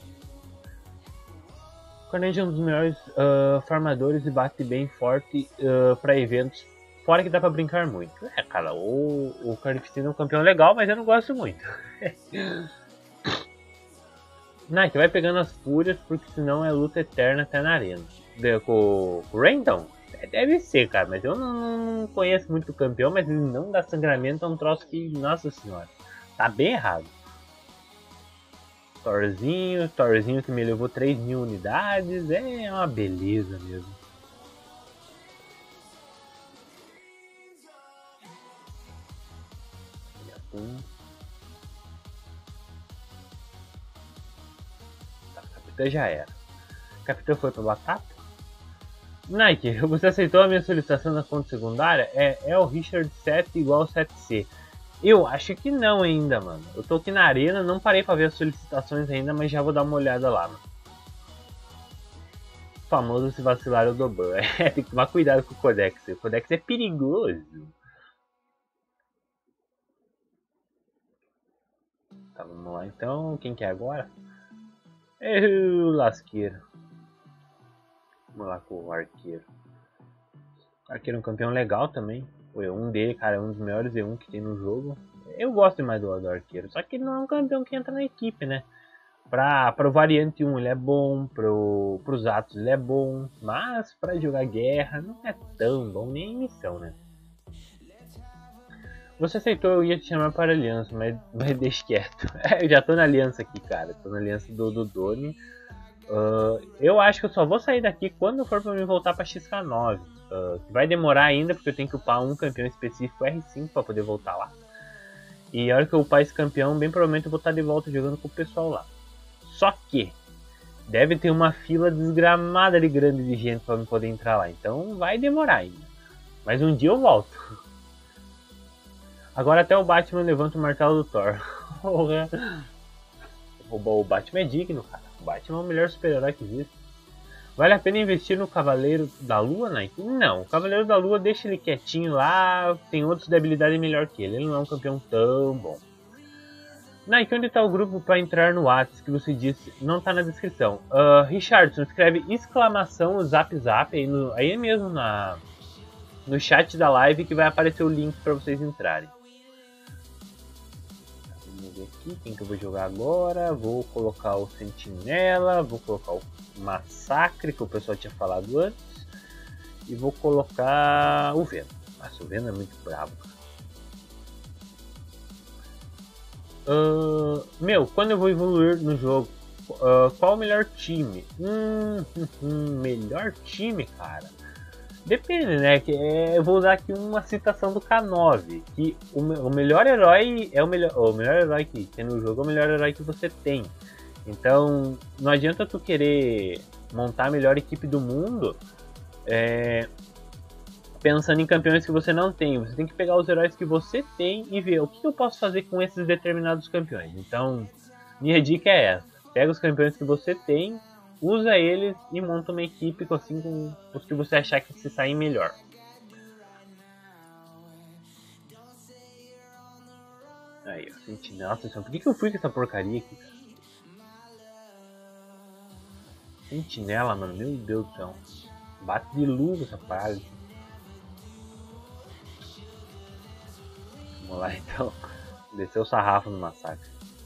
O Carnage é um dos melhores farmadores e bate bem forte para eventos. Fora que dá pra brincar muito. Cara, o Carnificina é um campeão legal, mas eu não gosto muito. Knight vai pegando as fúrias, porque senão é luta eterna até na arena. Com o Random? Deve ser, cara, mas eu não conheço muito o campeão, mas ele não dá sangramento, é um troço que, nossa senhora, tá bem errado. Thorzinho que me levou 3.000 unidades, é uma beleza mesmo. Tá, Capitã já era. Capitã foi pra batata? Nike, você aceitou a minha solicitação na conta secundária? É o Richard 7 igual 7C. Eu acho que não ainda, mano. Eu tô aqui na arena, não parei pra ver as solicitações ainda, mas já vou dar uma olhada lá, mano. O famoso se vacilar eu dou ban. Tem que tomar cuidado com o Codex. O Codex é perigoso. Tá, vamos lá então. Quem que é agora? O lasqueiro. Vamos lá com o arqueiro. O arqueiro é um campeão legal também. O E1 dele, cara, é um dos melhores E1 que tem no jogo. Eu gosto mais do arqueiro. Só que ele não é um campeão que entra na equipe, né? Pro variante 1 ele é bom, pros atos ele é bom, mas pra jogar guerra não é tão bom nem em missão, né? Você aceitou, eu ia te chamar para aliança, mas deixa quieto. Eu já tô na aliança aqui, cara. Tô na aliança do Doni. Eu acho que eu só vou sair daqui quando for pra me voltar pra XK9. Vai demorar ainda, porque eu tenho que upar um campeão específico R5 pra poder voltar lá. E a hora que eu upar esse campeão, bem provavelmente eu vou estar de volta jogando com o pessoal lá. Só que deve ter uma fila desgramada de grande de gente para eu poder entrar lá. Então vai demorar ainda. Mas um dia eu volto. Agora até o Batman levanta o martelo do Thor. O Batman é digno, cara. O Batman é o melhor super-herói que existe. Vale a pena investir no Cavaleiro da Lua, Nike? Não, o Cavaleiro da Lua deixa ele quietinho lá. Tem outros de habilidade melhor que ele. Ele não é um campeão tão bom. Nike, onde está o grupo para entrar no WhatsApp que você disse? Não está na descrição. Richardson, escreve exclamação Zap Zap aí mesmo no chat da live que vai aparecer o link para vocês entrarem. Vamos ver aqui quem que eu vou jogar agora. Vou colocar o Sentinela, vou colocar o Massacre que o pessoal tinha falado antes. E vou colocar o Venom. Nossa, o Venom é muito bravo. Quando eu vou evoluir no jogo, qual o melhor time? Melhor time, cara? Depende, né? Eu vou usar aqui uma citação do K9, que o melhor herói é o melhor herói que tem no jogo, é o melhor herói que você tem. Então, não adianta tu querer montar a melhor equipe do mundo pensando em campeões que você não tem. Você tem que pegar os heróis que você tem e ver o que eu posso fazer com esses determinados campeões. Então, minha dica é essa. Pega os campeões que você tem, usa eles e monta uma equipe assim com os que você achar que se saem melhor. Aí, eu senti, nossa, por que eu fui com essa porcaria aqui? Sentinela, mano, meu Deus do céu. Bate de luz essa praga. Vamos lá então. Descer o sarrafo no massacre.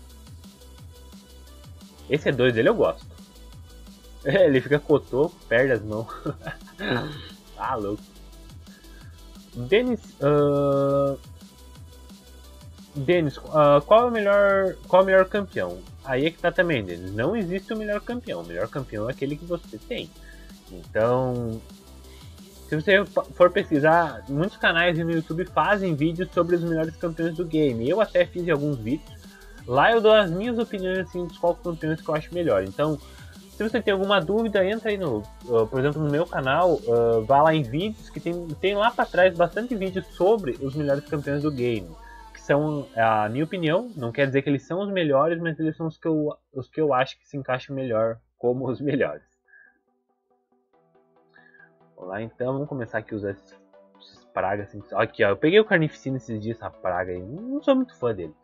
Esse E2 dele eu gosto. Ele fica cotoco, perde as mãos. Ah, louco. Denis, qual é o melhor campeão? Aí é que tá também, Denis. Não existe o melhor campeão. O melhor campeão é aquele que você tem. Então, se você for pesquisar, muitos canais no YouTube fazem vídeos sobre os melhores campeões do game. Eu até fiz alguns vídeos. Lá eu dou as minhas opiniões assim, dos quais campeões que eu acho melhor. Então, se você tem alguma dúvida, entra aí por exemplo, no meu canal, vá lá em vídeos, que tem lá para trás bastante vídeos sobre os melhores campeões do game. Que são, a minha opinião, não quer dizer que eles são os melhores, mas eles são os que eu acho que se encaixam melhor como os melhores. Vamos lá então, vamos começar aqui a usar esses pragas. Assim. Aqui ó, eu peguei o Carnificina esses dias, essa praga aí, não sou muito fã dele.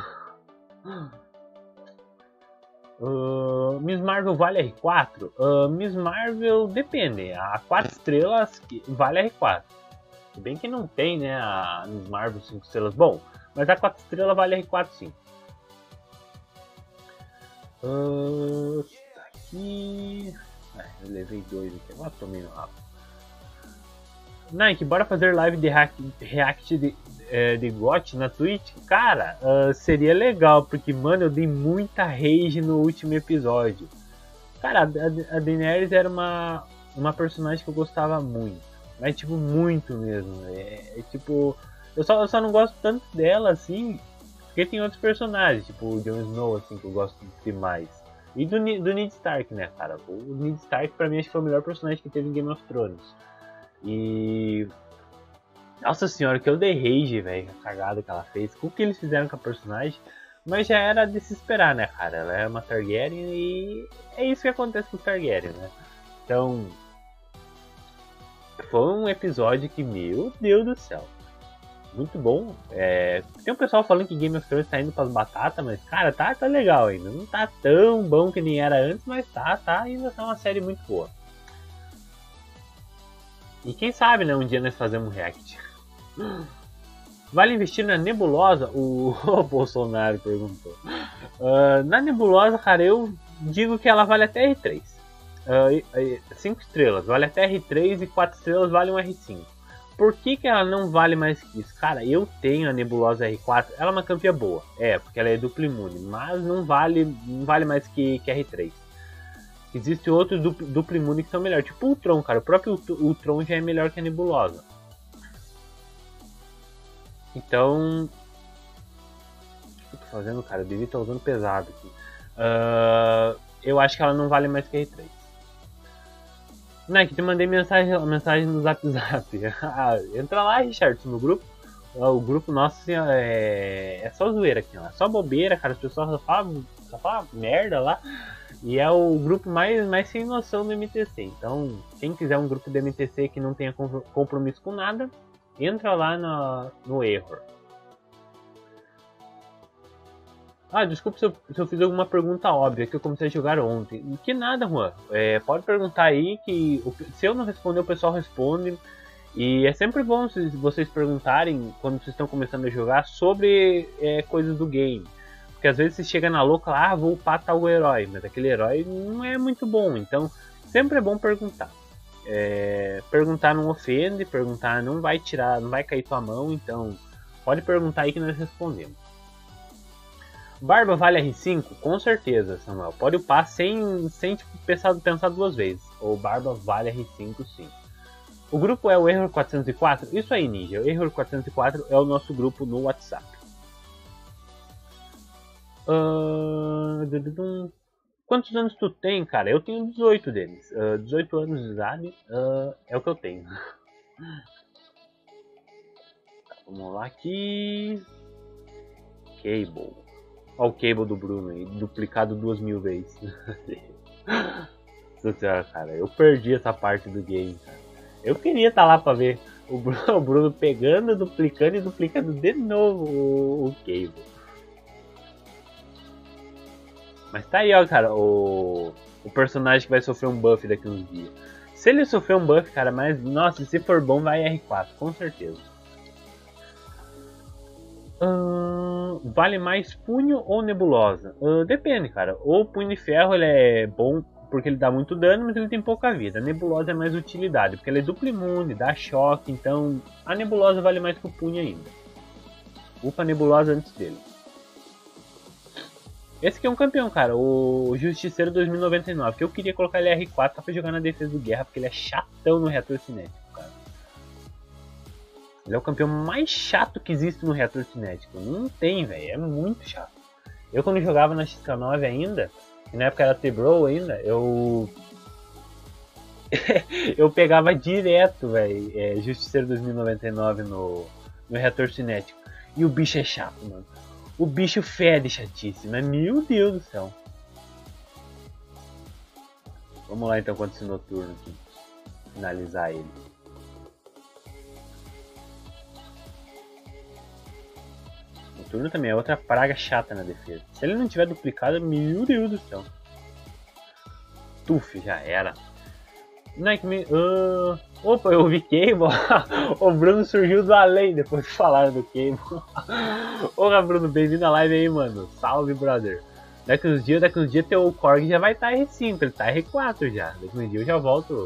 Miss Marvel vale R4? Miss Marvel depende. A 4 estrelas vale R4. Se bem que não tem, né? A Miss Marvel 5 estrelas. Bom, mas a 4 estrelas vale R4 sim. Tá aqui. Eu levei 2 aqui. Agora tomei no rabo. Nike, bora fazer live de react de GOT na Twitch? Cara, seria legal, porque, mano, eu dei muita rage no último episódio. Cara, a Daenerys era uma personagem que eu gostava muito. Mas, tipo, muito mesmo. Tipo, eu só não gosto tanto dela, assim, porque tem outros personagens, tipo o Jon Snow, assim, que eu gosto demais. E do Ned Stark, né, cara? O Ned Stark, pra mim, acho que foi o melhor personagem que teve em Game of Thrones. E... Nossa senhora, que eu dei rage, velho, a cagada que ela fez. O que eles fizeram com a personagem. Mas já era de se esperar, né, cara? Ela é uma Targaryen e é isso que acontece com o Targaryen, né? Então... Foi um episódio que, meu Deus do céu. Muito bom. Tem um pessoal falando que Game of Thrones tá indo pras batatas, mas, cara, tá legal ainda. Não tá tão bom que nem era antes, mas ainda tá uma série muito boa. E quem sabe, né, um dia nós fazemos um react. Vale investir na Nebulosa? O Bolsonaro perguntou. Na Nebulosa, cara, eu digo que ela vale até R3. 5 estrelas vale até R3 e 4 estrelas vale um R5. Por que ela não vale mais que isso? Cara, eu tenho a Nebulosa R4, ela é uma campeã boa. Porque ela é duplo imune, mas não vale mais que R3. Existem outros duplo imune que são melhores, tipo o Tron, cara. O próprio Tron já é melhor que a Nebulosa. Então... O que eu tô fazendo, cara? Eu devia estar usando pesado aqui. Eu acho que ela não vale mais que R3. Nike, te mandei mensagem no Zap. Entra lá, Richard, no grupo. O grupo nosso assim, é só zoeira aqui, ó. É só bobeira, cara. As pessoas só falam merda lá. E é o grupo mais sem noção do MTC. Então, quem quiser um grupo do MTC que não tenha compromisso com nada, entra lá no Error. Desculpa se eu fiz alguma pergunta óbvia, que eu comecei a jogar ontem. Que nada, Juan. Pode perguntar aí, que se eu não responder, o pessoal responde. E é sempre bom se vocês perguntarem, quando vocês estão começando a jogar, sobre coisas do game. Porque às vezes você chega na louca lá, vou upar tal herói, mas aquele herói não é muito bom. Então, sempre é bom perguntar. Perguntar não ofende, perguntar não vai cair tua mão. Então, pode perguntar aí que nós respondemos. Barba vale R5? Com certeza, Samuel. Pode upar sem tipo, pensar duas vezes. O Barba vale R5 sim. O grupo é o Error 404? Isso aí, Ninja. O Error 404 é o nosso grupo no WhatsApp. Quantos anos tu tem, cara? Eu tenho 18 deles. 18 anos de idade é o que eu tenho. Vamos lá aqui. Cable. Olha o Cable do Bruno aí, duplicado 2000 vezes. Nossa senhora, cara, eu perdi essa parte do game, cara. Eu queria estar lá pra ver o Bruno pegando, duplicando e duplicando de novo o Cable. Mas tá aí, ó, cara, o personagem que vai sofrer um buff daqui uns dias. Se ele sofrer um buff, cara, mas nossa, se for bom vai R4, com certeza. Vale mais punho ou nebulosa? Depende, cara. O punho de ferro ele é bom porque ele dá muito dano, mas ele tem pouca vida. A nebulosa é mais utilidade, porque ele é duplo imune, dá choque, então a nebulosa vale mais que o punho ainda. Upa a nebulosa antes dele. Esse aqui é um campeão, cara, o Justiceiro 2099, que eu queria colocar ele R4 pra jogar na defesa do Guerra, porque ele é chatão no reator cinético, cara. Ele é o campeão mais chato que existe no reator cinético. Não tem, velho, é muito chato. Eu quando jogava na XK9 ainda, e na época era T-Bro ainda, eu pegava direto, velho, Justiceiro 2099 no reator cinético. E o bicho é chato, mano. O bicho fede chatice, mas meu Deus do céu. Vamos lá então contra esse noturno aqui. Finalizar ele. Noturno também é outra praga chata na defesa. Se ele não tiver duplicado, meu Deus do céu. Tuf, já era. Nike, opa, eu vi Cable. O Bruno surgiu do além depois que falaram do Cable. Olá, Bruno, bem-vindo à live aí, mano. Salve, brother. Daqui uns dias teu Korg já vai estar R5, ele tá R4 já. Daqui uns dias eu já volto.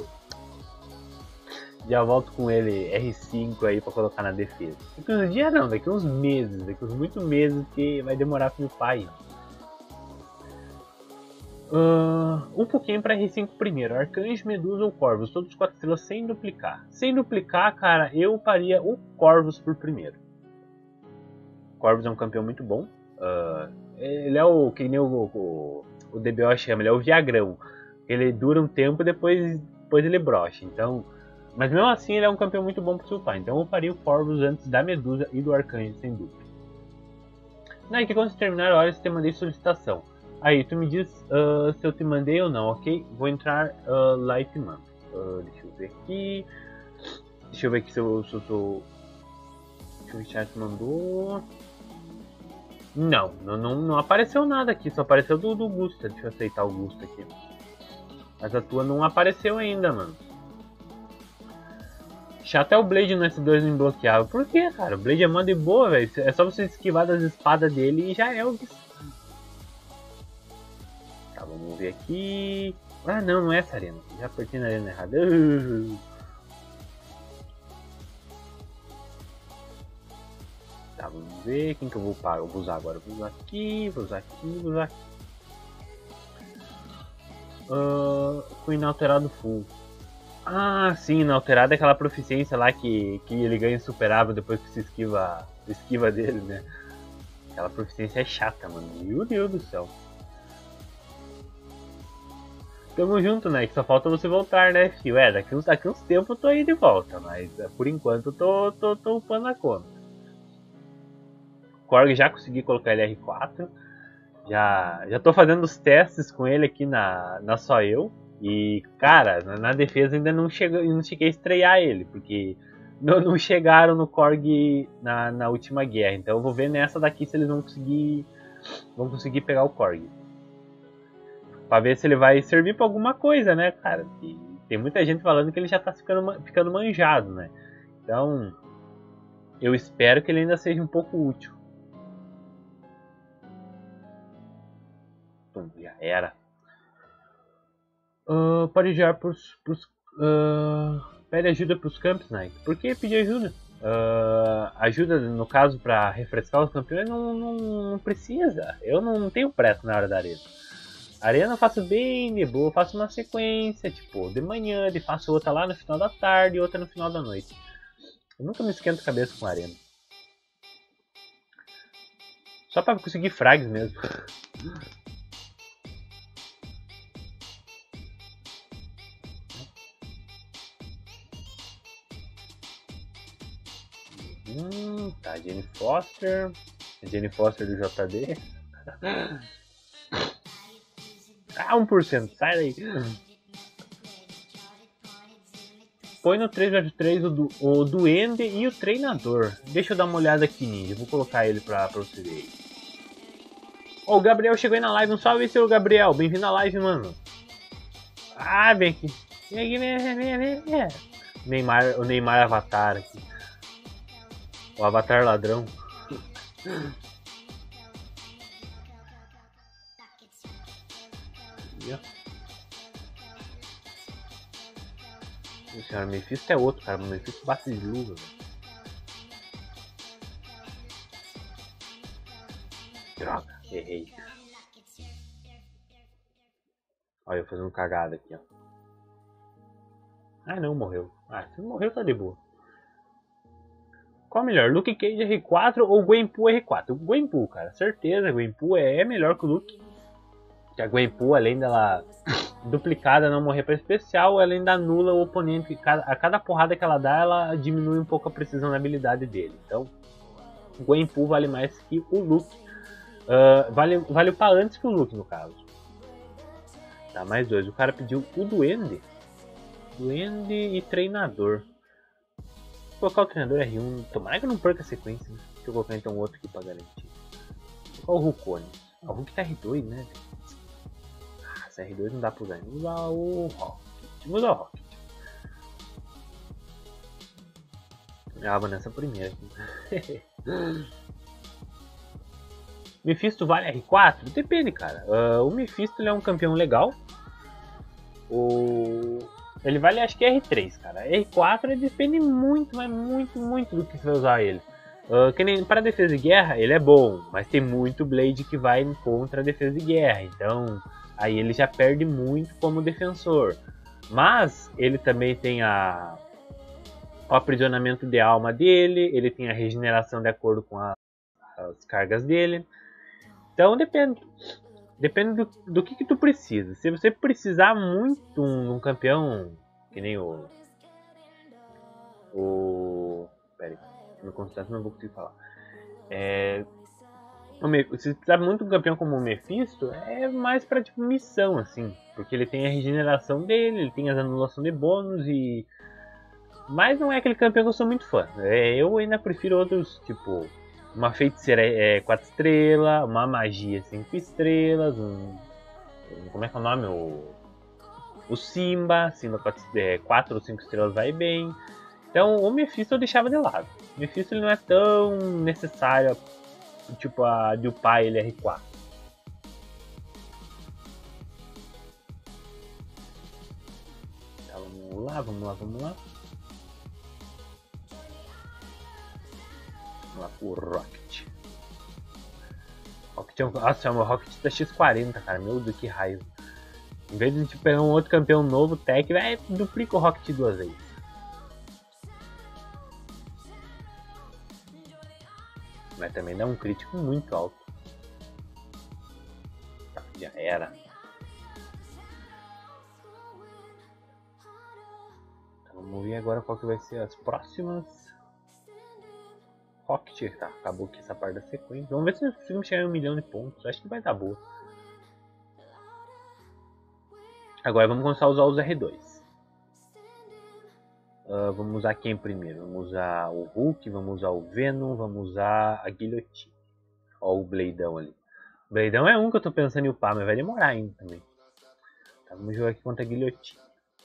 Já volto com ele R5 aí pra colocar na defesa. Daqui uns dias não, daqui uns meses. Daqui uns muitos meses que vai demorar pra me pai. Um pouquinho para R5 primeiro, Arcanjo, Medusa ou Corvus, todos os 4 estrelas sem duplicar. Sem duplicar, cara, eu uparia o Corvus por primeiro. Corvus é um campeão muito bom. Ele é o que nem o DBO chama, ele é o Viagrão. Ele dura um tempo e depois ele brocha. Então, mas mesmo assim ele é um campeão muito bom para se upar. Então eu uparia o Corvus antes da Medusa e do Arcanjo, sem dúvida. Daí que quando você terminar a hora você te mandei solicitação. Aí, tu me diz se eu te mandei ou não, ok? Vou entrar lá e te mando. Deixa eu ver aqui. Deixa eu ver aqui se eu tô... Deixa eu ver se o chat mandou... Não apareceu nada aqui, só apareceu do Gusta. Deixa eu aceitar o Gusta aqui. Mas a tua não apareceu ainda, mano. Chato é o Blade no S2 imbloqueável. Por que, cara? O Blade é mó de boa, velho. É só você esquivar das espadas dele e já é o que... Tá, vamos ver aqui. Ah, não é essa arena. Já apertei na arena errada. Tá, vamos ver. Quem que eu vou pagar? Eu vou usar agora. Vou usar aqui, vou usar aqui, vou usar aqui. Com inalterado full. Ah, sim, inalterado é aquela proficiência lá que ele ganha insuperável depois que se esquiva dele, né? Aquela proficiência é chata, mano. Meu Deus do céu. Tamo junto, né? Que só falta você voltar, né, filho? Daqui uns tempos eu tô aí de volta, mas por enquanto eu tô upando a conta. Korg já consegui colocar ele R4. Já tô fazendo os testes com ele aqui na Só Eu. E, cara, na defesa ainda não cheguei a estrear ele, porque não chegaram no Korg na última guerra. Então eu vou ver nessa daqui se eles vão conseguir pegar o Korg. Pra ver se ele vai servir pra alguma coisa, né, cara? E tem muita gente falando que ele já tá ficando manjado, né? Então, eu espero que ele ainda seja um pouco útil. Então, já era. Pode enviar pede ajuda pros campeões, né? Por que pedir ajuda? Ajuda, no caso, pra refrescar os campeões, não precisa. Eu não tenho pressa na hora da arena. Arena eu faço bem de boa, faço uma sequência, tipo, de manhã, faço outra lá no final da tarde e outra no final da noite. Eu nunca me esquento a cabeça com arena. Só pra conseguir frags mesmo. Tá, Jenny Foster. Jenny Foster do JD. 1%, sai daí. Põe no 3x3 o Duende e o Treinador. Deixa eu dar uma olhada aqui, Ninja. Vou colocar ele pra você ver aí. O Gabriel chegou aí na live. Um salve, seu Gabriel. Bem-vindo à live, mano. Ah, vem aqui. Vem aqui, vem. O Neymar Avatar aqui. O Avatar ladrão. Senhora, Mephisto é outro, cara. O Mephisto bate de luva, velho. Droga, errei. Olha eu fazendo cagada aqui, ó. Ah, não, morreu. Ah, se não morreu, tá de boa. Qual melhor, Luke Cage R4 ou Gwenpool R4? O Gwenpool, cara, certeza. Gwenpool é melhor que o Luke. Que a Gwenpool, além dela duplicada não morrer para especial, ela ainda anula o oponente. A cada porrada que ela dá, ela diminui um pouco a precisão da habilidade dele. Então, o Gwenpool vale mais que o Luke. Vale upar antes que o Luke, no caso. Tá, mais dois. O cara pediu o Duende. Duende e Treinador. Vou colocar o Treinador R1. Tomara que eu não perca a sequência. Né? Deixa eu colocar então outro aqui pra garantir. Vou colocar o Hulkone. O Hulk tá R2, né? Essa R2 não dá pra usar. Vamos usar o Rocket. Vamos usar o Rocket. Ah, vou nessa primeira aqui. Mephisto vale R4? Depende, cara. O Mephisto ele é um campeão legal. Ele vale acho que R3, cara. R4 depende muito, mas muito do que você vai usar ele. Que nem para defesa de guerra ele é bom, mas tem muito Blade que vai contra a defesa de guerra. Então aí ele já perde muito como defensor. Mas ele também tem o aprisionamento de alma dele, ele tem a regeneração de acordo com as cargas dele. Então depende. Depende do que tu precisa. Se você precisar muito um campeão, que nem pera aí, no constante não vou conseguir falar. Se precisar muito de um campeão como o Mephisto, é mais pra tipo missão, assim. Porque ele tem a regeneração dele, ele tem as anulação de bônus e. Mas não é aquele campeão que eu sou muito fã. Eu ainda prefiro outros, tipo. Uma feiticeira 4 estrelas, uma magia 5 estrelas, como é que é o nome? O Simba 4 ou 5 estrelas vai bem. Então o Mephisto eu deixava de lado. O Mephisto ele não é tão necessário, tipo a de upar ele R4. Então, vamos lá. Vamos lá pro Rocket. Nossa, o meu Rocket tá X40, cara. Meu Deus, que raiva. Em vez de a gente pegar um outro campeão novo, Tech, vai duplica o Rocket 2 vezes. Mas também dá um crítico muito alto. Tá, já era. Então, vamos ver agora qual que vai ser as próximas. Rocket, tá, acabou aqui essa parte da sequência. Vamos ver se conseguimos chegar em 1 milhão de pontos. Acho que vai dar boa. Agora vamos começar a usar os R2. Vamos usar quem primeiro? Vamos usar o Hulk, vamos usar o Venom, vamos usar a Guilhotine. Ó o Bladeão ali. O Bladeão é um que eu tô pensando em upar, mas vai demorar ainda também. Tá, vamos jogar aqui contra a Guilhotine.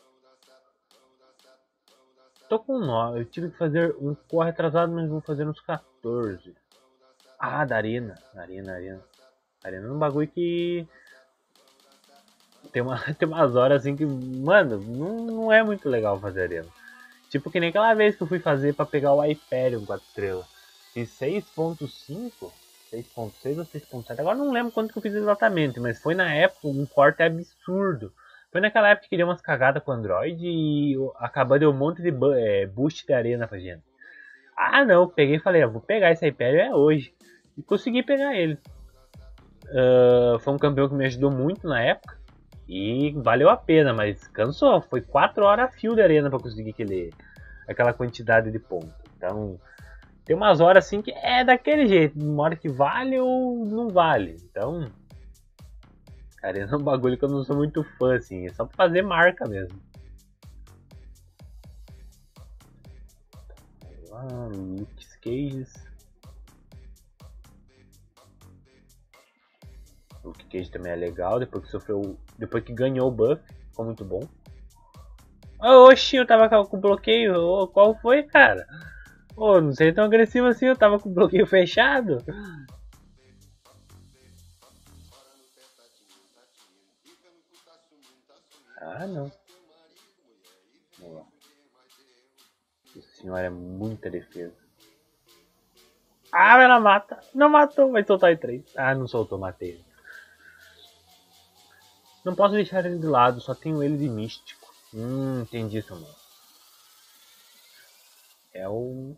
Tô com 9, eu tive que fazer um corre atrasado, mas vou fazer uns 14. Ah, da Arena. Arena é um bagulho que... Tem umas horas assim que, mano, não é muito legal fazer Arena. Tipo que nem aquela vez que eu fui fazer pra pegar o Hyperion 4 estrelas. Fiz 6.5, 6.6 ou 6.7, agora não lembro quanto que eu fiz exatamente, mas foi na época um corte absurdo. Foi naquela época que deu umas cagadas com o Android e acabou de um monte de boost de arena pra gente. Ah não, peguei e falei, vou pegar esse Hyperion hoje. E consegui pegar ele. Foi um campeão que me ajudou muito na época. E valeu a pena, mas cansou. Foi 4 horas a fio de arena pra conseguir aquela quantidade de pontos. Então, tem umas horas assim que é daquele jeito. Uma hora que vale ou não vale. Então, arena é um bagulho que eu não sou muito fã, assim. É só pra fazer marca mesmo. Luke Cages. Luke Cage também é legal, depois que ganhou o buff. ficou muito bom. Oxi, eu tava com bloqueio. Qual foi, cara? Não sei tão agressivo assim, eu tava com o bloqueio fechado. Ah, não. Vamos lá. Nossa senhora, é muita defesa. Ah, ela mata. Não matou, vai soltar em 3. Ah, não soltou, matei. Não posso deixar ele de lado, só tenho ele de místico. Entendi isso, mano. É o...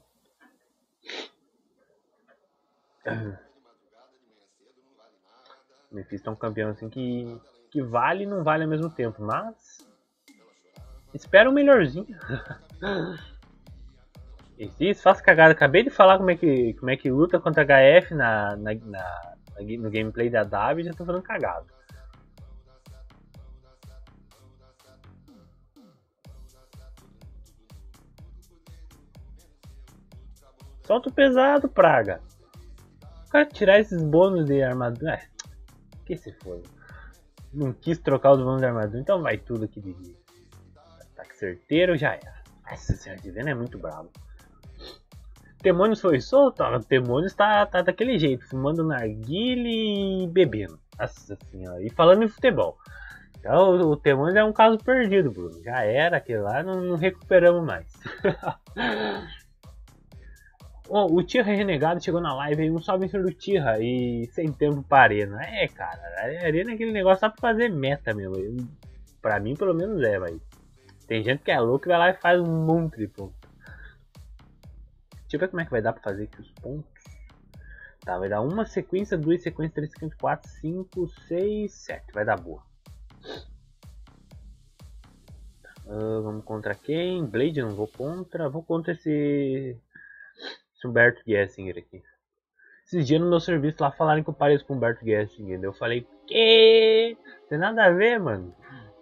Mephisto é um campeão assim que vale e não vale ao mesmo tempo, mas... Espera o melhorzinho. Isso, faço cagada. Acabei de falar como é que luta contra HF no gameplay da W e já tô falando cagado. Solta o pesado, praga. Eu quero tirar esses bônus de armadura. Que se for. Não quis trocar os bônus de armadura, então vai tudo aqui de dia. Ataque certeiro já era. Nossa senhora, de Vena é muito bravo. Demônios foi solto? O Demônios tá daquele jeito, fumando narguile e bebendo. Nossa senhora. E falando em futebol. Então o Demônios é um caso perdido, Bruno. Já era, aquele lá não recuperamos mais. O Tira Renegado chegou na live aí, um salve do Tira e sem tempo pra arena. Cara, a arena é aquele negócio só pra fazer meta, meu. Pra mim, pelo menos é, mas tem gente que é louco e vai lá e faz um monte de pontos. Deixa eu ver como é que vai dar pra fazer aqui os pontos. Tá, vai dar uma sequência, duas sequências, 3 sequências, 4, 5, 6, 7. Vai dar boa. Vamos contra quem? Blade eu não vou contra. Vou contra esse Humberto Gessinger aqui. Esses dias no meu serviço lá falaram que eu pareço com o Humberto Gessinger. Eu falei, que? Tem nada a ver, mano.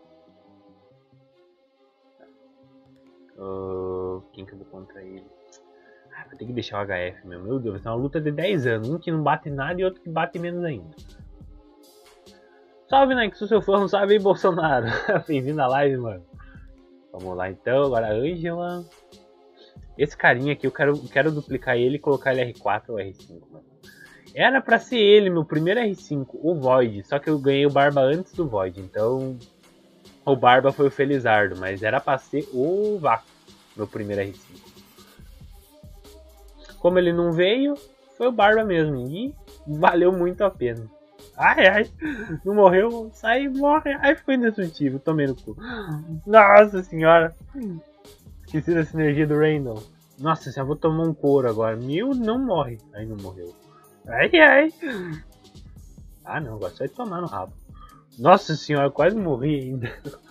Quem que eu vou contra ele? Vou ter que deixar o HF, meu Deus. Vai ser uma luta de 10 anos. Um que não bate nada e outro que bate menos ainda. Salve, Nike, sou seu fã. Não sabe aí, Bolsonaro. Bem-vindo à live, mano. Vamos lá então. Agora a Angela. Esse carinha aqui, eu quero duplicar ele e colocar ele R4 ou R5, mano. Era pra ser ele, meu primeiro R5, o Void. Só que eu ganhei o Barba antes do Void. Então, o Barba foi o Felizardo. Mas era pra ser o Vácuo, meu primeiro R5. Como ele não veio, foi o Barba mesmo. E valeu muito a pena. Ai, não morreu, sai e morre. Ai, ficou indestrutível, tomei no cu. Nossa senhora. Esqueci da sinergia do Randall. Nossa, já vou tomar um couro agora. Meu, não morre. Aí não morreu. Ai. Ah não, agora só de tomar no rabo. Nossa senhora, quase morri ainda.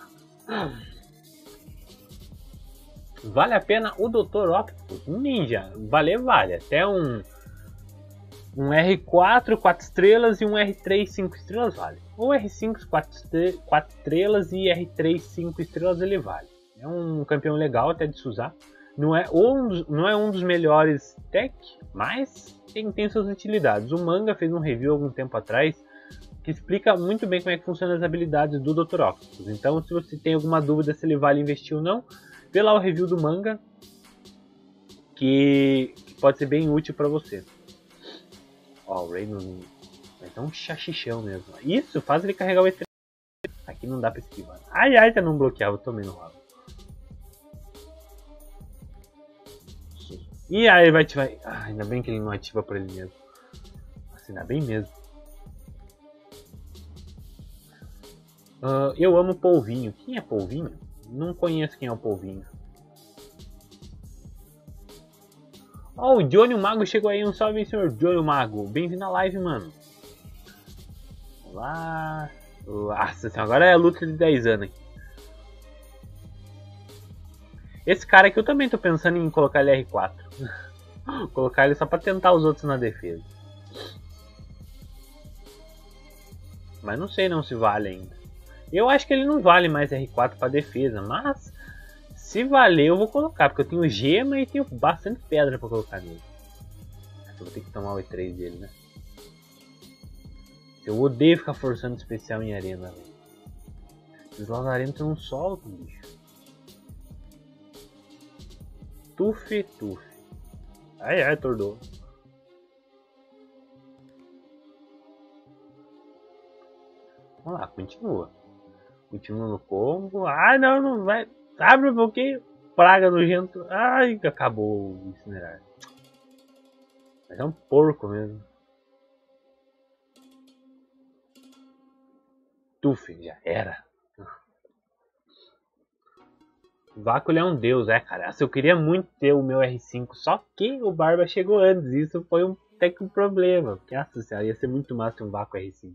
Vale a pena o Dr. Octopus Ninja. Vale. Até um R4 4 estrelas e um R3 5 estrelas vale. O R5 4 estrelas e R3 5 estrelas ele vale. É um campeão legal até de se usar. Não é um dos melhores tech, mas tem suas utilidades. O Manga fez um review algum tempo atrás que explica muito bem como é que funcionam as habilidades do Dr. Octopus. Então, se você tem alguma dúvida se ele vale investir ou não, vê lá o review do Manga, que pode ser bem útil para você. Ó, o Raymond vai dar um chachichão mesmo. Isso, faz ele carregar o E3. Aqui não dá pra esquivar. Ai, tá não bloqueava, eu tomei no rabo. E aí vai ativar. Ainda bem que ele não ativa por ele mesmo. Assim, ainda bem mesmo. Eu amo Polvinho. Quem é Polvinho? Não conheço quem é o Polvinho. Ó, o Johnny o Mago chegou aí. Um salve, senhor Johnny o Mago. Bem-vindo à live, mano. Olá. Nossa, agora é a luta de 10 anos aqui. Esse cara aqui eu também tô pensando em colocar ele R4. Colocar ele só pra tentar os outros na defesa. Mas não sei não se vale ainda. Eu acho que ele não vale mais R4 pra defesa, mas se valer eu vou colocar, porque eu tenho gema e tenho bastante pedra pra colocar nele. Eu vou ter que tomar o E3 dele, né? Eu odeio ficar forçando especial em arena, velho. Esses lazarentos não soltam, bicho. Tuf. Ai, tordou. Vamos lá, continua. Continua no combo. Ai, não vai. Abre um pouquinho. Praga nojento. Ai, acabou o incinerar. Mas é um porco mesmo. Tuf, já era. O Vácuo é um deus, cara. Eu queria muito ter o meu R5, só que o Barba chegou antes. Isso foi até que um problema. Porque, nossa senhora, ia ser muito massa ter um Vácuo R5.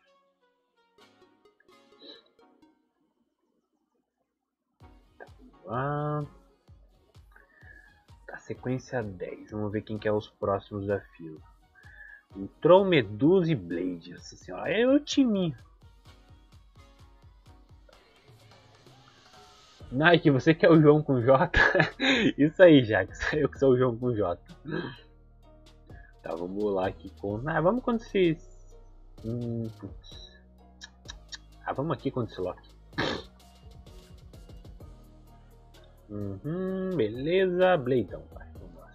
Tá, sequência 10. Vamos ver quem que é os próximos desafios. O Troll, Medusa e Blade. Nossa senhora, é o time. Nike, você que é o João com J? Isso aí, Jax. Eu que sou o João com J. Tá, vamos lá aqui com... vamos com esse... vamos aqui com esse Loki. Beleza, Bladeão, vai, vamos lá.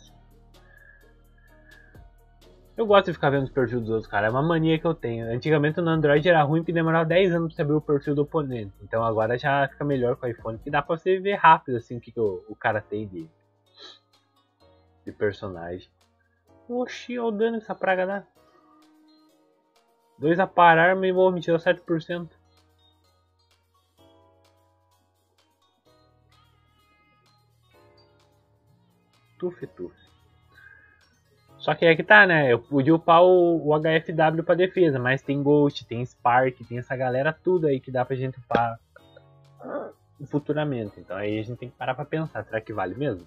Eu gosto de ficar vendo os perfis dos outros, cara, é uma mania que eu tenho. Antigamente no Android era ruim porque demorava 10 anos pra você abrir o perfil do oponente. Então agora já fica melhor com o iPhone, que dá pra você ver rápido assim o que o cara tem de personagem. Oxi, olha o dano que essa praga dá. 2 a parar, me tirou 7%. Tuf. Só que é que tá, né? Eu podia upar o HFW pra defesa, mas tem Ghost, tem Spark, tem essa galera tudo aí que dá pra gente upar futuramente. Então aí a gente tem que parar pra pensar, será que vale mesmo?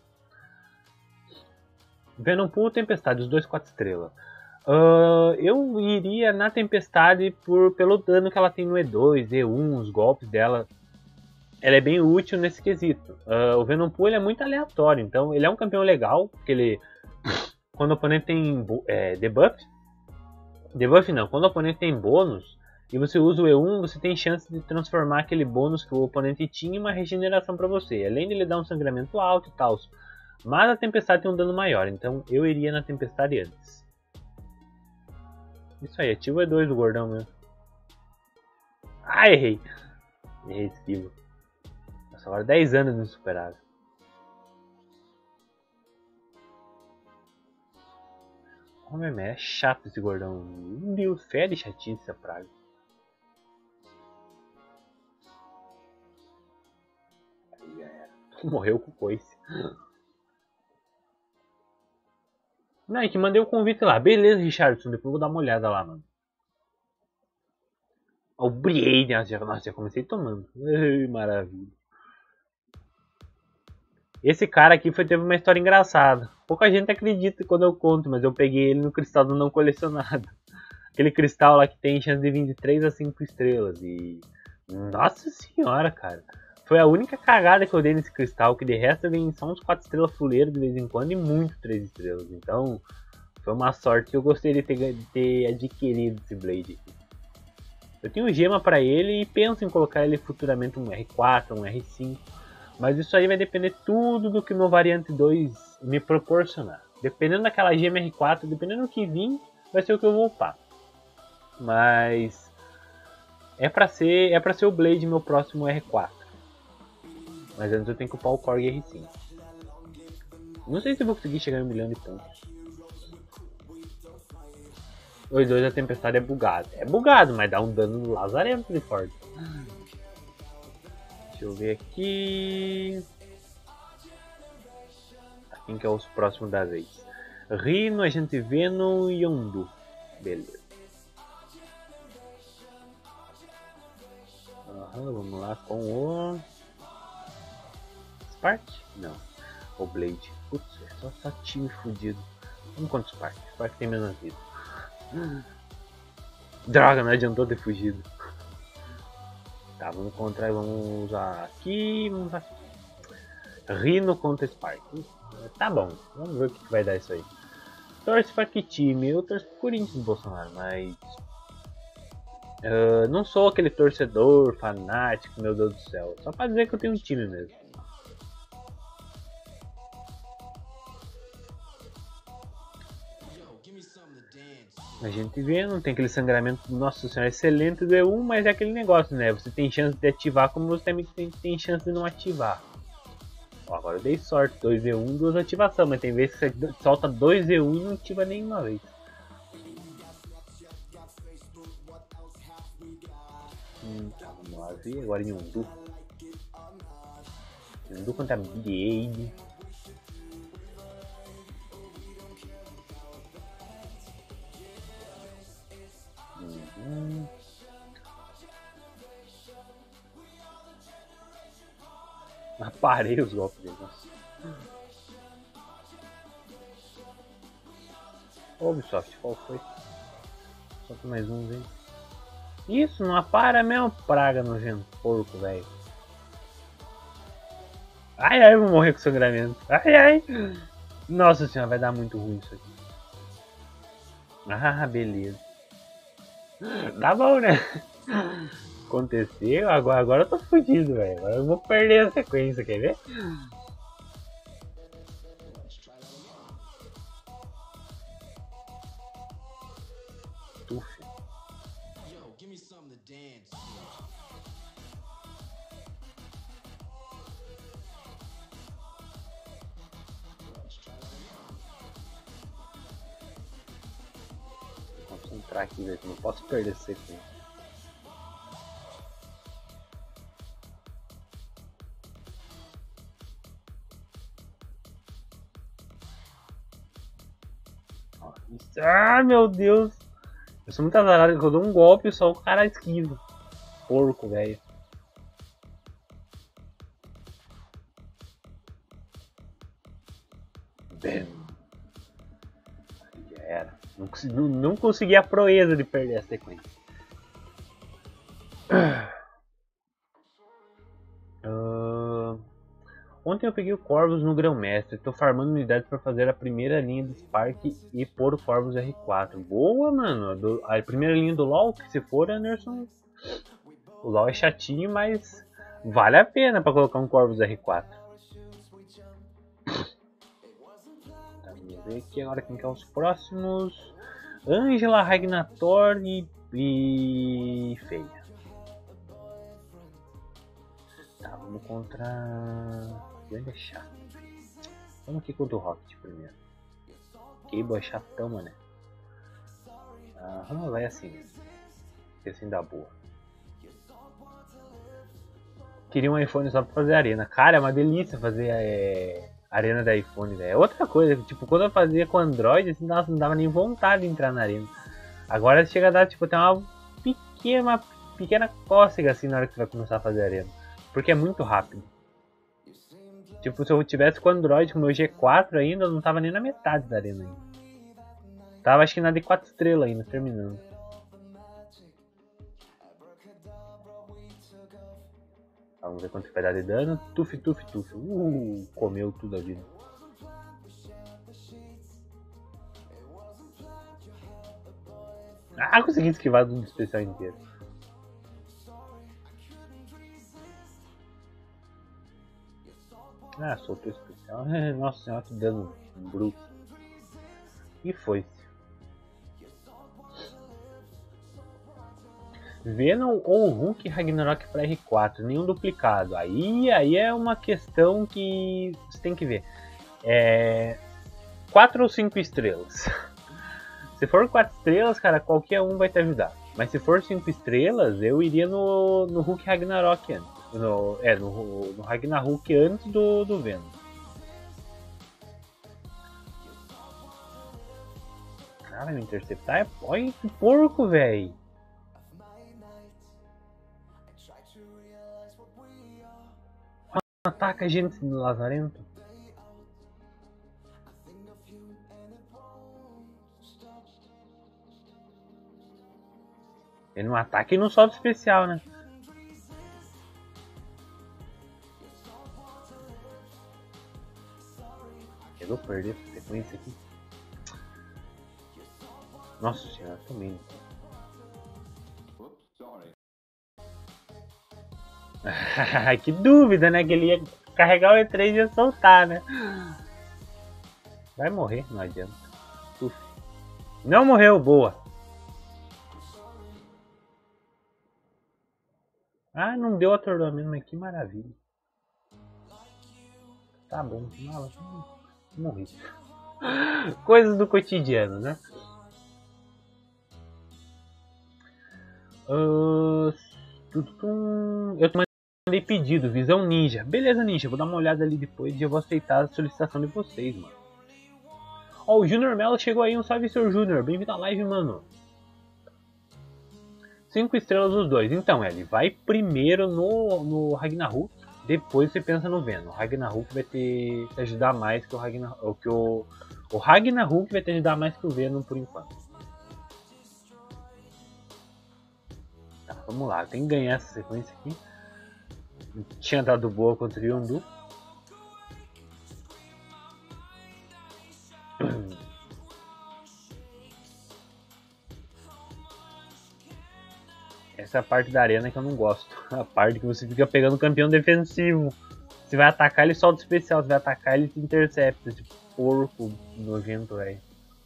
Venom Pool, Tempestade, os dois 4 estrelas. Eu iria na Tempestade pelo dano que ela tem no E2, E1, os golpes dela. Ela é bem útil nesse quesito. O Venom Pool é muito aleatório, então ele é um campeão legal, porque ele... Quando o oponente tem debuff não, quando o oponente tem bônus e você usa o E1, você tem chance de transformar aquele bônus que o oponente tinha em uma regeneração para você. Além de ele dar um sangramento alto e tal. Mas a Tempestade tem um dano maior, então eu iria na Tempestade antes. Isso aí, ativa o E2 do gordão mesmo. Errei! Errei esquiva. Nossa, agora 10 anos de insuperável. Homem, é chato esse gordão. Meu Deus, fede chatice essa praga. Aí já era. Morreu com o coice. Não, é que mandei o convite lá. Beleza, Richardson. Depois eu vou dar uma olhada lá, mano. O Briade. Nossa, já comecei tomando. Ai, maravilha. Esse cara aqui teve uma história engraçada. Pouca gente acredita quando eu conto, mas eu peguei ele no cristal do não colecionado. Aquele cristal lá que tem chance de vir de 3 a 5 estrelas. E... Nossa senhora, cara. Foi a única cagada que eu dei nesse cristal, que de resto vem só uns 4 estrelas fuleiros de vez em quando e muito 3 estrelas. Então, foi uma sorte que eu gostaria de ter adquirido esse Blade aqui. Eu tenho gema pra ele e penso em colocar ele futuramente um R4, um R5. Mas isso aí vai depender tudo do que o meu Variante 2 me proporcionar. Dependendo daquela gema R4, dependendo do que vir, vai ser o que eu vou upar. Mas é pra ser o Blade meu próximo R4. Mas antes eu tenho que upar o Korg R5. Não sei se eu vou conseguir chegar em 1 milhão de pontos. O E2 da Tempestade é bugado. É bugado, mas dá um dano lazarento de forte. Deixa eu ver aqui. Quem que é os próximos da vez? Rhino, Agente Venom e Yondu. Beleza. Vamos lá com o... Spark? Não. O Blade. Putz, é só time fudido. Vamos contra o Spark. Spark tem menos vida. Droga, não adiantou ter fugido. Tá, vamos encontrar, vamos usar aqui, Rhino contra Spark. Tá bom, vamos ver o que vai dar isso aí. Torce pra que time? Eu torço pro Corinthians, Bolsonaro, mas... Não sou aquele torcedor fanático, meu Deus do céu. Só pra dizer que eu tenho um time mesmo. A gente vê, não tem aquele sangramento, nossa senhora, excelente do E1, mas é aquele negócio, né? Você tem chance de ativar como você também tem chance de não ativar. Ó, agora eu dei sorte, 2 E1, 2 ativação, mas tem vezes que você solta 2 E1 e não ativa nenhuma vez. Tá, vamos lá ver agora em Yondu. Yondu contra Big. Aparei os golpes dele, nossa. Ubisoft, qual foi? Solta mais um, velho. Isso, não apara mesmo, praga nojento, porco, velho. Ai, ai, eu vou morrer com sangramento. Ai, ai. Nossa senhora, vai dar muito ruim isso aqui. Ah, beleza. Tá bom, né? Aconteceu, agora eu tô fudido, velho. Agora eu vou perder a sequência, quer ver? Tuf. Vou concentrar aqui, velho. Não posso perder essa sequência. Ah, meu Deus. Eu sou muito azarado que eu dou um golpe e só o cara esquiva. Porco, velho. Bam. Já era. Não consegui a proeza de perder a sequência. Ontem eu peguei o Corvus no Grão-Mestre. Tô farmando unidades para fazer a primeira linha do Spark e pôr o Corvus R4. Boa, mano. A primeira linha do LoL, que se for, Anderson... O LoL é chatinho, mas vale a pena para colocar um Corvus R4. Tá, vamos ver aqui agora quem que é os próximos. Angela, Ragnator e Feia. Tá, vamos contra... Grande é chato. Vamos aqui contra o Rocket primeiro. Cable é chatão, mano. Vamos lá assim mesmo. Assim dá boa. Queria um iPhone só pra fazer arena. Cara, é uma delícia fazer arena da iPhone, velho. É outra coisa, tipo, quando eu fazia com Android, assim, nossa, não dava nem vontade de entrar na arena. Agora chega a dar, tipo, tem uma pequena cócega, assim, na hora que você vai começar a fazer arena. Porque é muito rápido. Tipo, se eu tivesse com Android, com o meu G4 ainda, eu não tava nem na metade da arena ainda. Tava, acho que na de 4 estrelas ainda, terminando. Vamos ver quanto vai dar de dano. Tuf. Comeu tudo a vida. Consegui esquivar do especial inteiro. Soltou o especial. Nossa senhora, que dano bruto. E foi-se. Venom ou Hulk Ragnarok para R4, nenhum duplicado. Aí é uma questão que você tem que ver. 4 ou 5 estrelas. Se for 4 estrelas, cara, qualquer um vai te ajudar. Mas se for 5 estrelas, eu iria no Hulk Ragnarok antes. No Ragnarok antes do Venom. Vai me interceptar? Olha que porco, velho. Ataca a gente no lazarento. Ele não ataca e não sobe especial, né? Eu vou perder essa sequência aqui. Nossa senhora, também. Que dúvida, né? Que ele ia carregar o E3 e ia soltar, né? Vai morrer, não adianta. Uf. Não morreu, boa. Ah, não deu atordoamento, mas que maravilha. Tá bom, morri. Coisas do cotidiano, né? Eu mandei pedido, Visão Ninja. Beleza, Ninja, vou dar uma olhada ali depois e eu vou aceitar a solicitação de vocês, mano. Ó, o Junior Mello chegou aí, um salve, Sr. Junior. Bem-vindo à live, mano. 5 estrelas os dois. Então, ele vai primeiro no Ragnarok, depois você pensa no Venom. O Ragnarok vai te ajudar mais que o Ragnarok. O Ragnarok vai te ajudar mais que o Venom por enquanto. Tá, vamos lá, tem que ganhar essa sequência aqui. Tinha dado boa contra o Yondu. Essa é a parte da arena que eu não gosto. A parte que você fica pegando o campeão defensivo. Você vai atacar, ele solta especial. Você vai atacar, ele te intercepta. Tipo, porco nojento, velho.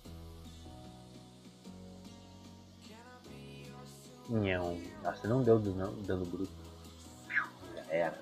Não. Nossa, não deu dano bruto. Já era.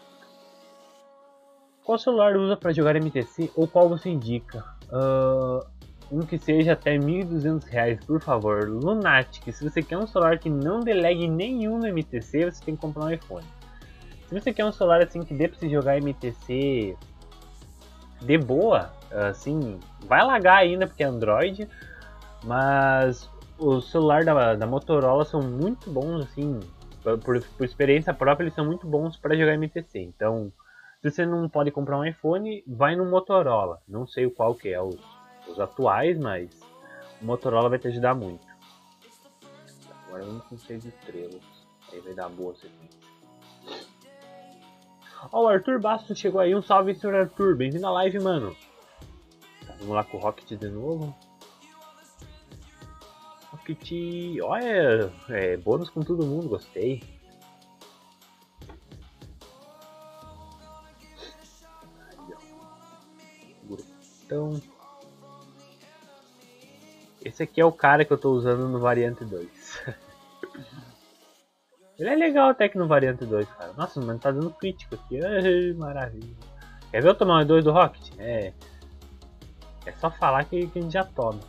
Qual celular usa para jogar MTC ou qual você indica? Um que seja até R$ 1.200, por favor. Lunatic, se você quer um celular que não delegue nenhum no MTC, você tem que comprar um iPhone. Se você quer um celular assim que dê pra você jogar MTC de boa, assim, vai lagar ainda porque é Android, mas os celulares da Motorola são muito bons, assim, por experiência própria, eles são muito bons para jogar MTC. Então, se você não pode comprar um iPhone, vai no Motorola. Não sei o qual que é os atuais, mas o Motorola vai te ajudar muito. Agora vamos com 6 estrelas. Aí vai dar boa sequência. Ó, o Arthur Bastos chegou aí. Um salve, senhor Arthur. Bem-vindo à live, mano. Tá, vamos lá com o Rocket de novo. Rocket. Olha, bônus com todo mundo. Gostei. Aí, ó. Grutão. Esse aqui é o cara que eu tô usando no Variante 2. Ele é legal até que no Variante 2, cara. Nossa, mano, tá dando crítico aqui. Ai, maravilha. Quer ver eu tomar um 2 do Rocket? É só falar que a gente já toma.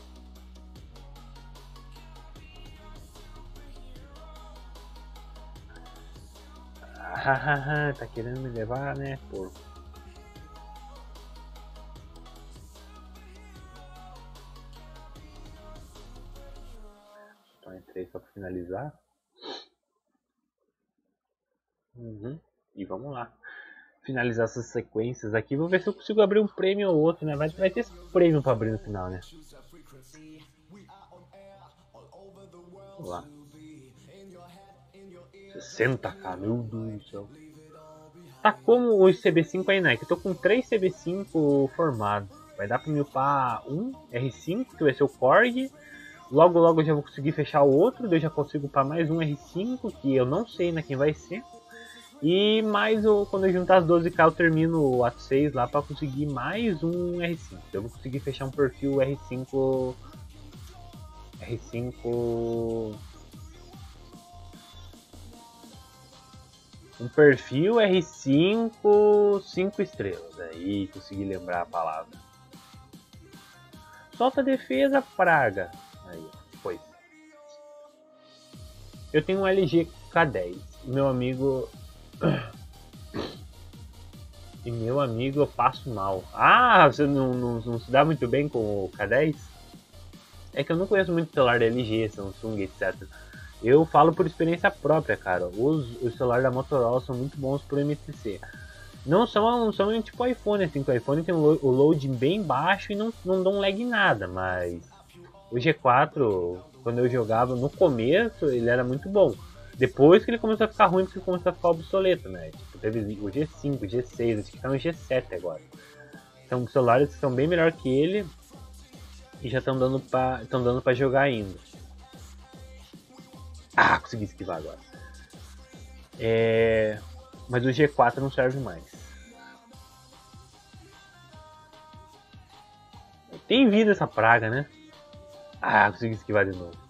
Tá querendo me levar, né, porco? Então entrei só pra finalizar. E vamos lá. Finalizar essas sequências aqui. Vou ver se eu consigo abrir um prêmio ou outro, né? Vai ter esse prêmio pra abrir no final, né? Vamos lá. 60k, meu Deus do céu. Tá como os CB5 aí, né? Que eu tô com 3 CB5 formados. Vai dar pra me upar um R5, que vai ser o Korg. Logo eu já vou conseguir fechar o outro. Daí eu já consigo upar mais um R5, que eu não sei, né, quem vai ser. E mais quando eu juntar as 12k eu termino o ato 6 lá pra conseguir mais um R5. Eu vou conseguir fechar um perfil R5... Um perfil R5 5 estrelas. Aí consegui lembrar a palavra. Solta a defesa, praga. Aí, foi. Eu tenho um LG K10. Meu amigo eu passo mal. Ah, você não se dá muito bem com o K10? É que eu não conheço muito celular da LG, Samsung, etc. Eu falo por experiência própria, cara. Os celulares da Motorola são muito bons pro MTC. Não são tipo iPhone, assim, que o iPhone tem o loading bem baixo e não dão lag nada, mas o G4, quando eu jogava no começo, ele era muito bom. Depois que ele começou a ficar ruim, porque começou a ficar obsoleto, né? Tipo, teve o G5, o G6, acho que tá no G7 agora. São celulares que são bem melhor que ele e já estão dando pra jogar ainda. Ah, consegui esquivar agora. Mas o G4 não serve mais. Tem vida essa praga, né? Ah, consegui esquivar de novo.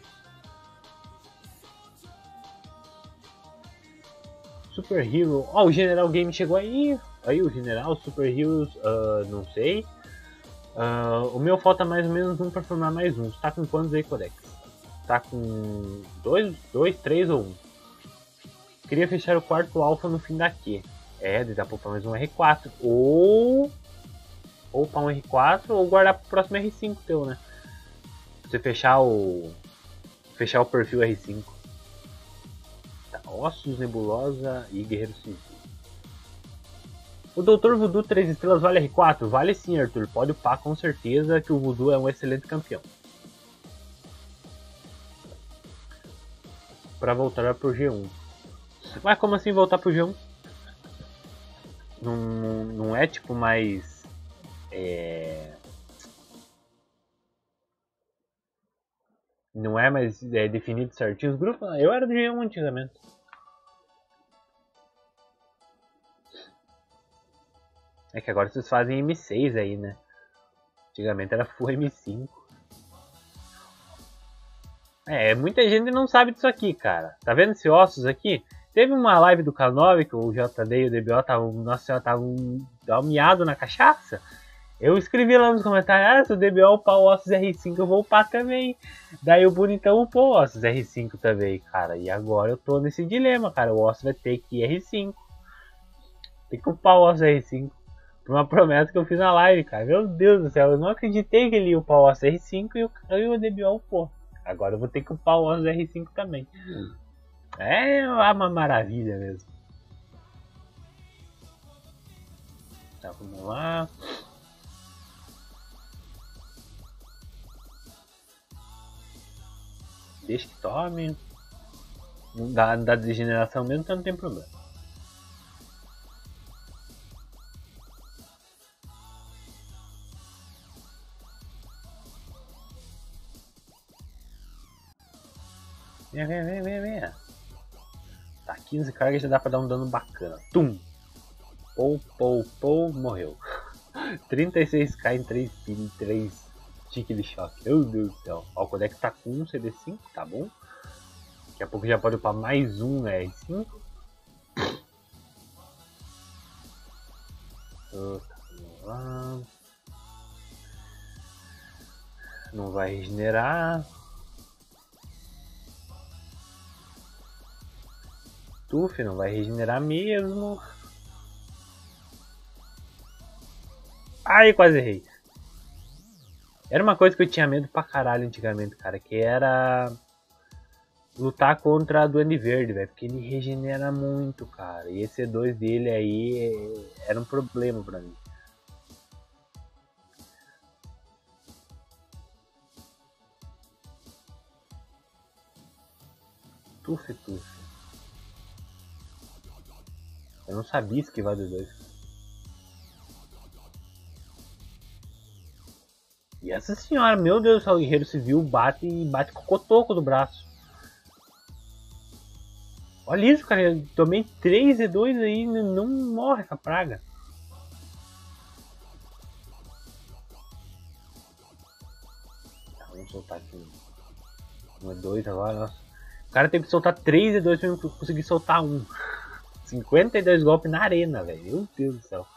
Super Hero. Ó, o General Game chegou aí. Aí o General, Super Heroes, não sei. O meu falta mais ou menos um pra formar mais um. Você tá com quantos aí, Codex? Tá com 2, 3 ou 1? Queria fechar o quarto alfa no fim daqui. Dá pra upar mais um R4. Ou upar um R4 ou guardar pro próximo R5 teu, né? Pra você fechar o perfil R5. Tá, Ossos, Nebulosa e Guerreiro Civil. O Dr. Voodoo 3 estrelas vale R4? Vale sim, Arthur. Pode upar com certeza que o Voodoo é um excelente campeão. Pra voltar pro G1. Mas como assim voltar pro G1? Não é tipo mais... Não é mais definido certinho os grupos? Eu era do G1 antigamente. É que agora vocês fazem M6 aí, né? Antigamente era full M5. Muita gente não sabe disso aqui, cara. Tá vendo esse ossos aqui? Teve uma live do K9 que o JD e o DBO estavam um miado na cachaça. Eu escrevi lá nos comentários, se o DBO upar o Ossos R5 eu vou upar também. Daí o Bonitão upou o Ossos R5 também, cara. E agora eu tô nesse dilema, cara. O Ossos vai ter que ir R5. Tem que upar o Ossos R5. Por uma promessa que eu fiz na live, cara. Meu Deus do céu, eu não acreditei que ele ia upar o Ossos R5 e o DBO upou. Agora eu vou ter que upar o Ossos R5 também. É uma maravilha mesmo. Tá, vamos lá. Deixa que tome. Da degeneração mesmo, então não tem problema. Vem. Tá, 15 cargas já dá pra dar um dano bacana. Tum! Pou, morreu. 36k em 3 tique de choque. Meu Deus do céu. Ó, o Codex tá com um CD5, tá bom? Daqui a pouco já pode upar mais um R5. Não vai regenerar. Tuf, não vai regenerar mesmo. Ai, quase errei. Era uma coisa que eu tinha medo pra caralho antigamente, cara. Que era lutar contra a Duende Verde, velho. Porque ele regenera muito, cara. E esse E2 dele aí era um problema pra mim. Tuf. Eu não sabia esquivar do E2. E essa senhora, meu Deus do céu, o Guerreiro Civil bate com o cotoco do braço. Olha isso, cara, eu tomei 3 E2 aí, não morre essa praga. Tá, vamos soltar aqui um E2 agora, nossa. O cara teve que soltar 3 E2 pra eu conseguir soltar um. 52 golpes na arena, velho. Meu Deus do céu.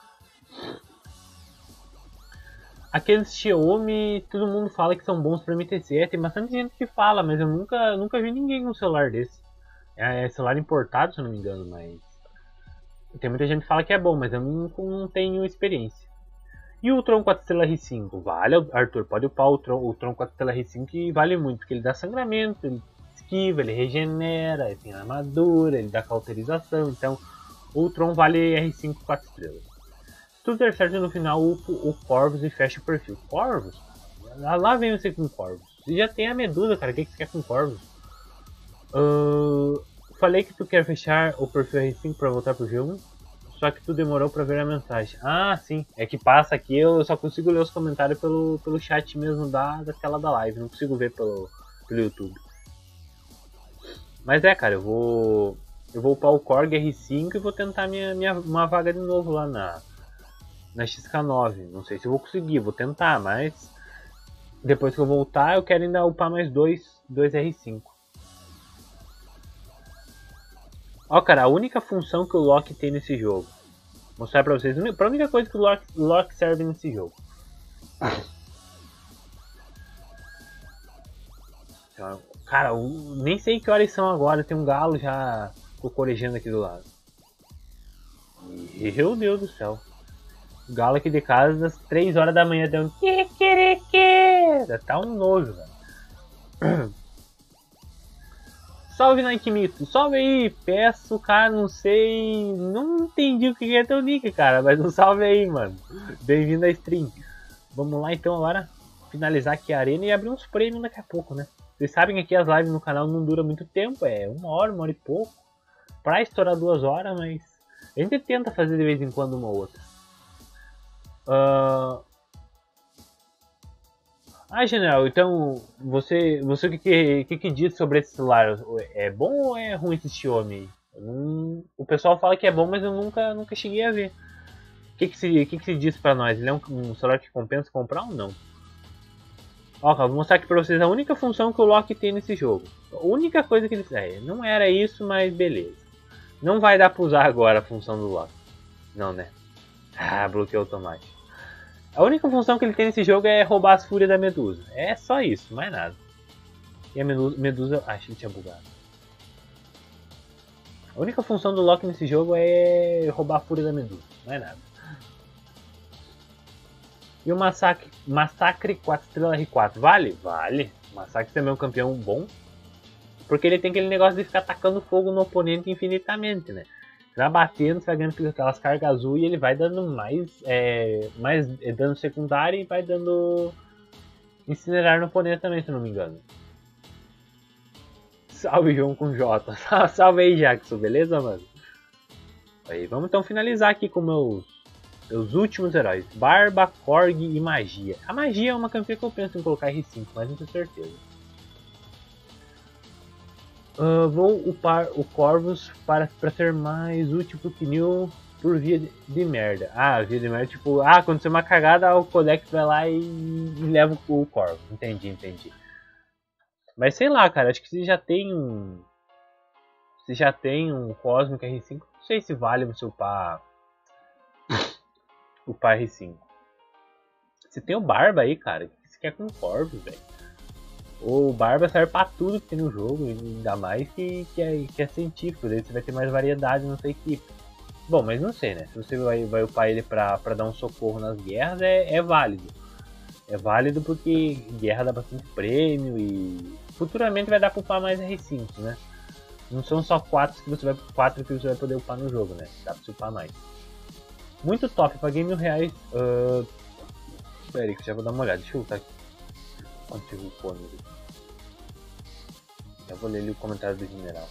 Aqueles Xiaomi, todo mundo fala que são bons para MTC. Tem bastante gente que fala, mas eu nunca vi ninguém com um celular desse. É celular importado, se eu não me engano, mas... Tem muita gente que fala que é bom, mas eu não tenho experiência. E o Tron 4 Estrela R5? Vale, Arthur, pode upar o Tron 4 Estrela R5 e vale muito, porque ele dá sangramento, ele esquiva, ele regenera, ele tem armadura, ele dá cauterização, então o Tron vale R5 4 estrelas. Se tudo der certo no final, o Corvus e fecha o perfil. Corvus? Lá vem você com Corvus. Você já tem a Medusa, cara, o que você quer com Corvus? Falei que tu quer fechar o perfil R5 pra voltar pro G1, só que tu demorou pra ver a mensagem. Ah, sim, é que passa aqui, eu só consigo ler os comentários pelo chat mesmo da tela da live, não consigo ver pelo YouTube. Mas cara, eu Eu vou upar o Korg R5 e vou tentar uma vaga de novo lá na XK9. Não sei se eu vou conseguir, vou tentar, mas depois que eu voltar eu quero ainda upar mais dois R5. Ó, cara, a única função que o Loki tem nesse jogo. Vou mostrar pra vocês a única coisa que o Loki serve nesse jogo. Cara, nem sei que horas são agora, tem um galo já cocorejando aqui do lado. Meu Deus do céu. O galo aqui de casa das 3 horas da manhã deu um que. Tá um nojo, velho. Salve Nike salve aí, peço, cara, não sei, não entendi o que é teu nick, cara, mas um salve aí, mano. Bem-vindo à stream. Vamos lá então agora, finalizar aqui a arena e abrir uns prêmios daqui a pouco, né? Vocês sabem que aqui as lives no canal não duram muito tempo, é 1 hora e pouco. Pra estourar 2 horas, mas a gente tenta fazer de vez em quando uma ou outra. General, então você o que diz sobre esse celular? É bom ou é ruim esse Xiaomi? O pessoal fala que é bom, mas eu nunca cheguei a ver. O que se diz pra nós? Ele é um celular que compensa comprar ou não? Ó, vou mostrar aqui pra vocês a única função que o Loki tem nesse jogo. A única coisa que ele... não era isso, mas beleza. Não vai dar pra usar agora a função do Loki. Não, né? Ah, bloqueio automático. A única função que ele tem nesse jogo é roubar as fúrias da Medusa. É só isso, mais nada. E a Medusa... Ah, achei que tinha bugado. A única função do Loki nesse jogo é roubar a fúria da Medusa. Mais nada. E o Massacre 4 estrelas R4. Vale? Vale. O Massacre também é um campeão bom. Porque ele tem aquele negócio de ficar atacando fogo no oponente infinitamente, né? Você vai batendo, você vai ganhando aquelas cargas azul e ele vai dando mais dano secundário e vai dando incinerar no oponente também, se não me engano. Salve João com J. Salve aí, Jackson, beleza, mano? Aí, vamos então finalizar aqui com meus últimos heróis. Barba, Korg e Magia. A Magia é uma campeã que eu penso em colocar R5, mas não tenho certeza. Vou upar o Corvus para ser mais útil pro pneu por via de merda. Ah, via de merda, tipo, aconteceu uma cagada, o Codex vai lá e leva o Corvus. Entendi. Mas sei lá, cara, acho que se já tem um Cosmic R5, não sei se vale você upar R5. Você tem o Barba aí, cara, o que você quer com o Corvus, velho? O Barba serve pra tudo que tem no jogo, ainda mais que é científico, daí você vai ter mais variedade na sua equipe. Bom, mas não sei, né? Se você vai upar ele pra dar um socorro nas guerras, é válido. É válido porque guerra dá bastante prêmio e futuramente vai dar pra upar mais R5, né? Não são só 4 que você vai poder upar no jogo, né? Dá pra você upar mais. Muito top, paguei R$1.000. Pera aí que já vou dar uma olhada, deixa eu voltar aqui. Onde chegou o fone? Já vou ler ali o comentário do general.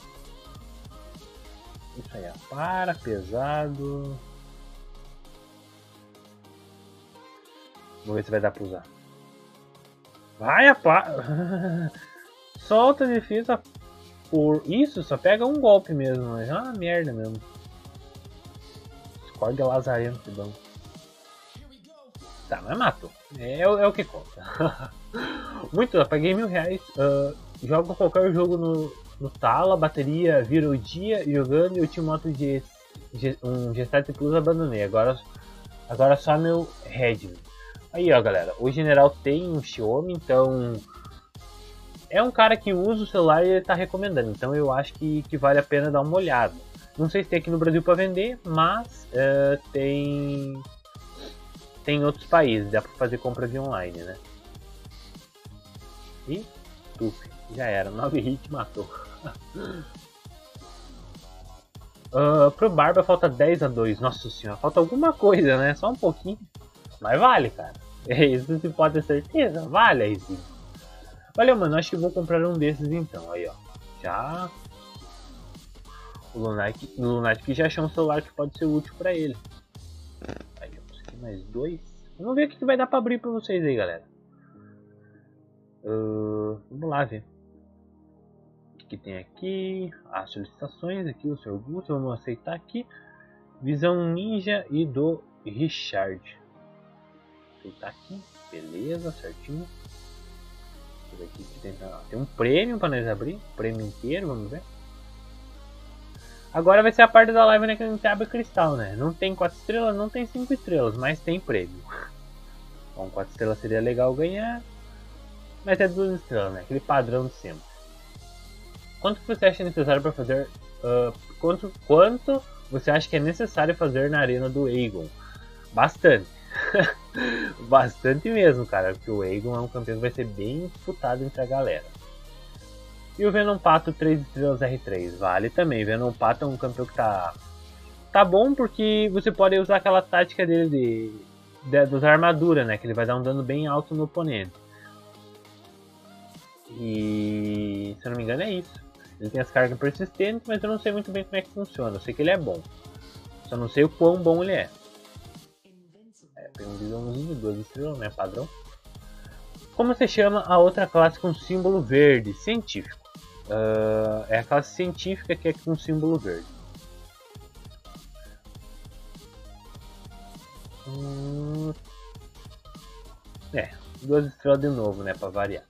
Isso aí, para, pesado. Vamos ver se vai dar pra usar. Vai, apa! Solta a defesa por isso, só pega um golpe mesmo, mas é uma merda mesmo. Discord é lazarento, que bom. Tá, mas matou. É o que conta. Muito, eu paguei R$1.000. Jogo qualquer jogo no tala, bateria vira o dia jogando e eu tinha moto de um G7 Plus abandonei. Agora só meu Redmi. Aí ó galera, o general tem um Xiaomi, então é um cara que usa o celular e ele tá recomendando, então eu acho que vale a pena dar uma olhada. Não sei se tem aqui no Brasil para vender, mas tem em outros países, dá para fazer compra via online, né? E tuf, já era, 9 hits matou. Pro Barba falta 10-2, nossa senhora, falta alguma coisa, né? Só um pouquinho, mas vale, cara. Isso se pode ter certeza, vale aí sim. Valeu, mano, acho que vou comprar um desses então, aí ó. Já... O Lunatic já achou um celular que pode ser útil pra ele. Aí, ó, aqui mais 2. Vamos ver o que vai dar pra abrir pra vocês aí, galera. Vamos lá ver. que tem aqui? As solicitações aqui, o Sr. Guto, vamos aceitar aqui. Visão Ninja e do Richard. Aceitar aqui, beleza, certinho. Aqui tem um prêmio para nós abrir, prêmio inteiro, vamos ver. Agora vai ser a parte da live, né, que a gente abre cristal, né? Não tem 4 estrelas, não tem 5 estrelas, mas tem prêmio. Bom, 4 estrelas seria legal ganhar, mas é 2 estrelas, né? Aquele padrão de sempre. Quanto você acha necessário para fazer? Quanto você acha que é necessário fazer na arena do Aegon? Bastante. Bastante mesmo, cara, porque o Aegon é um campeão que vai ser bem disputado entre a galera. E o Venom Pato 3 estrelas R3, vale também. Venom Pato é um campeão que tá bom, porque você pode usar aquela tática dele de usar armadura, né, que ele vai dar um dano bem alto no oponente. E se eu não me engano é isso. Ele tem as cargas persistentes, mas eu não sei muito bem como é que funciona. Eu sei que ele é bom, só não sei o quão bom ele é. Tem um visãozinho, 2 estrelas, né, padrão. Como se chama a outra classe com símbolo verde? Científico. É a classe científica que é com símbolo verde. 2 estrelas de novo, né, pra variar.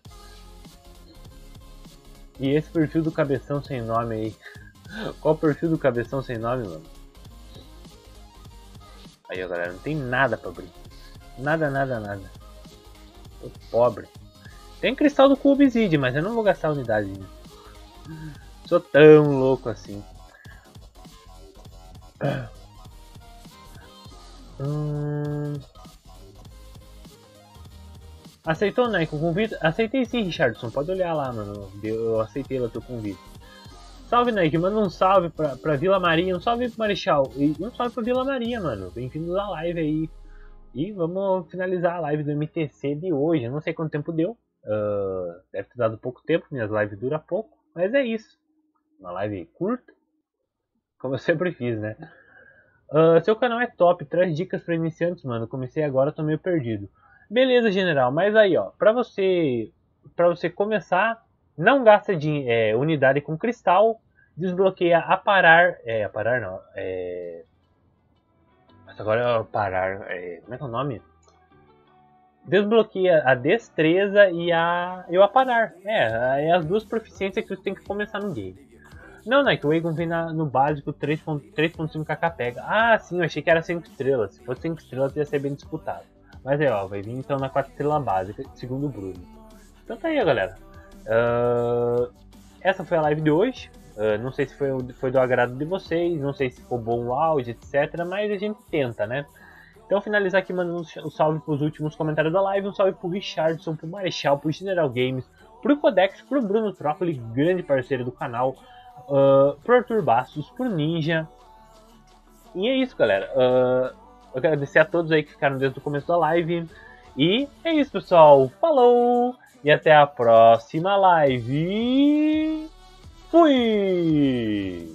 E esse perfil do cabeção sem nome aí? Qual o perfil do cabeção sem nome, mano? Aí, ó, galera, não tem nada pra abrir. Nada. Tô pobre. Tem cristal do Cubizid, mas eu não vou gastar unidade nisso. Sou tão louco assim. Aceitou, né? Com o convite? Aceitei sim, Richardson. Pode olhar lá, mano. Eu aceitei lá o teu convite. Salve, Nike. Manda um salve pra Vila Maria. Um salve pro Marechal. E um salve pra Vila Maria, mano. Bem-vindos à live aí. E vamos finalizar a live do MTC de hoje. Eu não sei quanto tempo deu. Deve ter dado pouco tempo. Minhas lives duram pouco. Mas é isso. Uma live curta. Como eu sempre fiz, né? Seu canal é top. Traz dicas pra iniciantes, mano. Comecei agora, tô meio perdido. Beleza, general. Mas aí, ó. Pra você começar, não gasta de unidade com cristal. Desbloqueia aparar. Aparar não. Mas agora é parar. Como é que é o nome? Desbloqueia a destreza e o aparar. É as duas proficiências que você tem que começar no game. Não, que o Aegon vem no básico 3.5 kk pega. Ah, sim, eu achei que era 5 estrelas. Se fosse 5 estrelas ia ser bem disputado. Mas aí, ó, vai vir então na 4 estrelas básica, segundo o Bruno. Então tá aí, galera. Essa foi a live de hoje. Não sei se foi do agrado de vocês, não sei se ficou bom o áudio, etc. Mas a gente tenta, né? Então finalizar aqui mandando um salve para os últimos comentários da live. Um salve pro Richardson, pro Marechal, pro General Games, pro Codex, pro Bruno Trócoli, grande parceiro do canal, pro Arthur Bastos, pro Ninja. E é isso, galera. Eu quero agradecer a todos aí que ficaram desde o começo da live. E é isso, pessoal. Falou! E até a próxima live. Fui!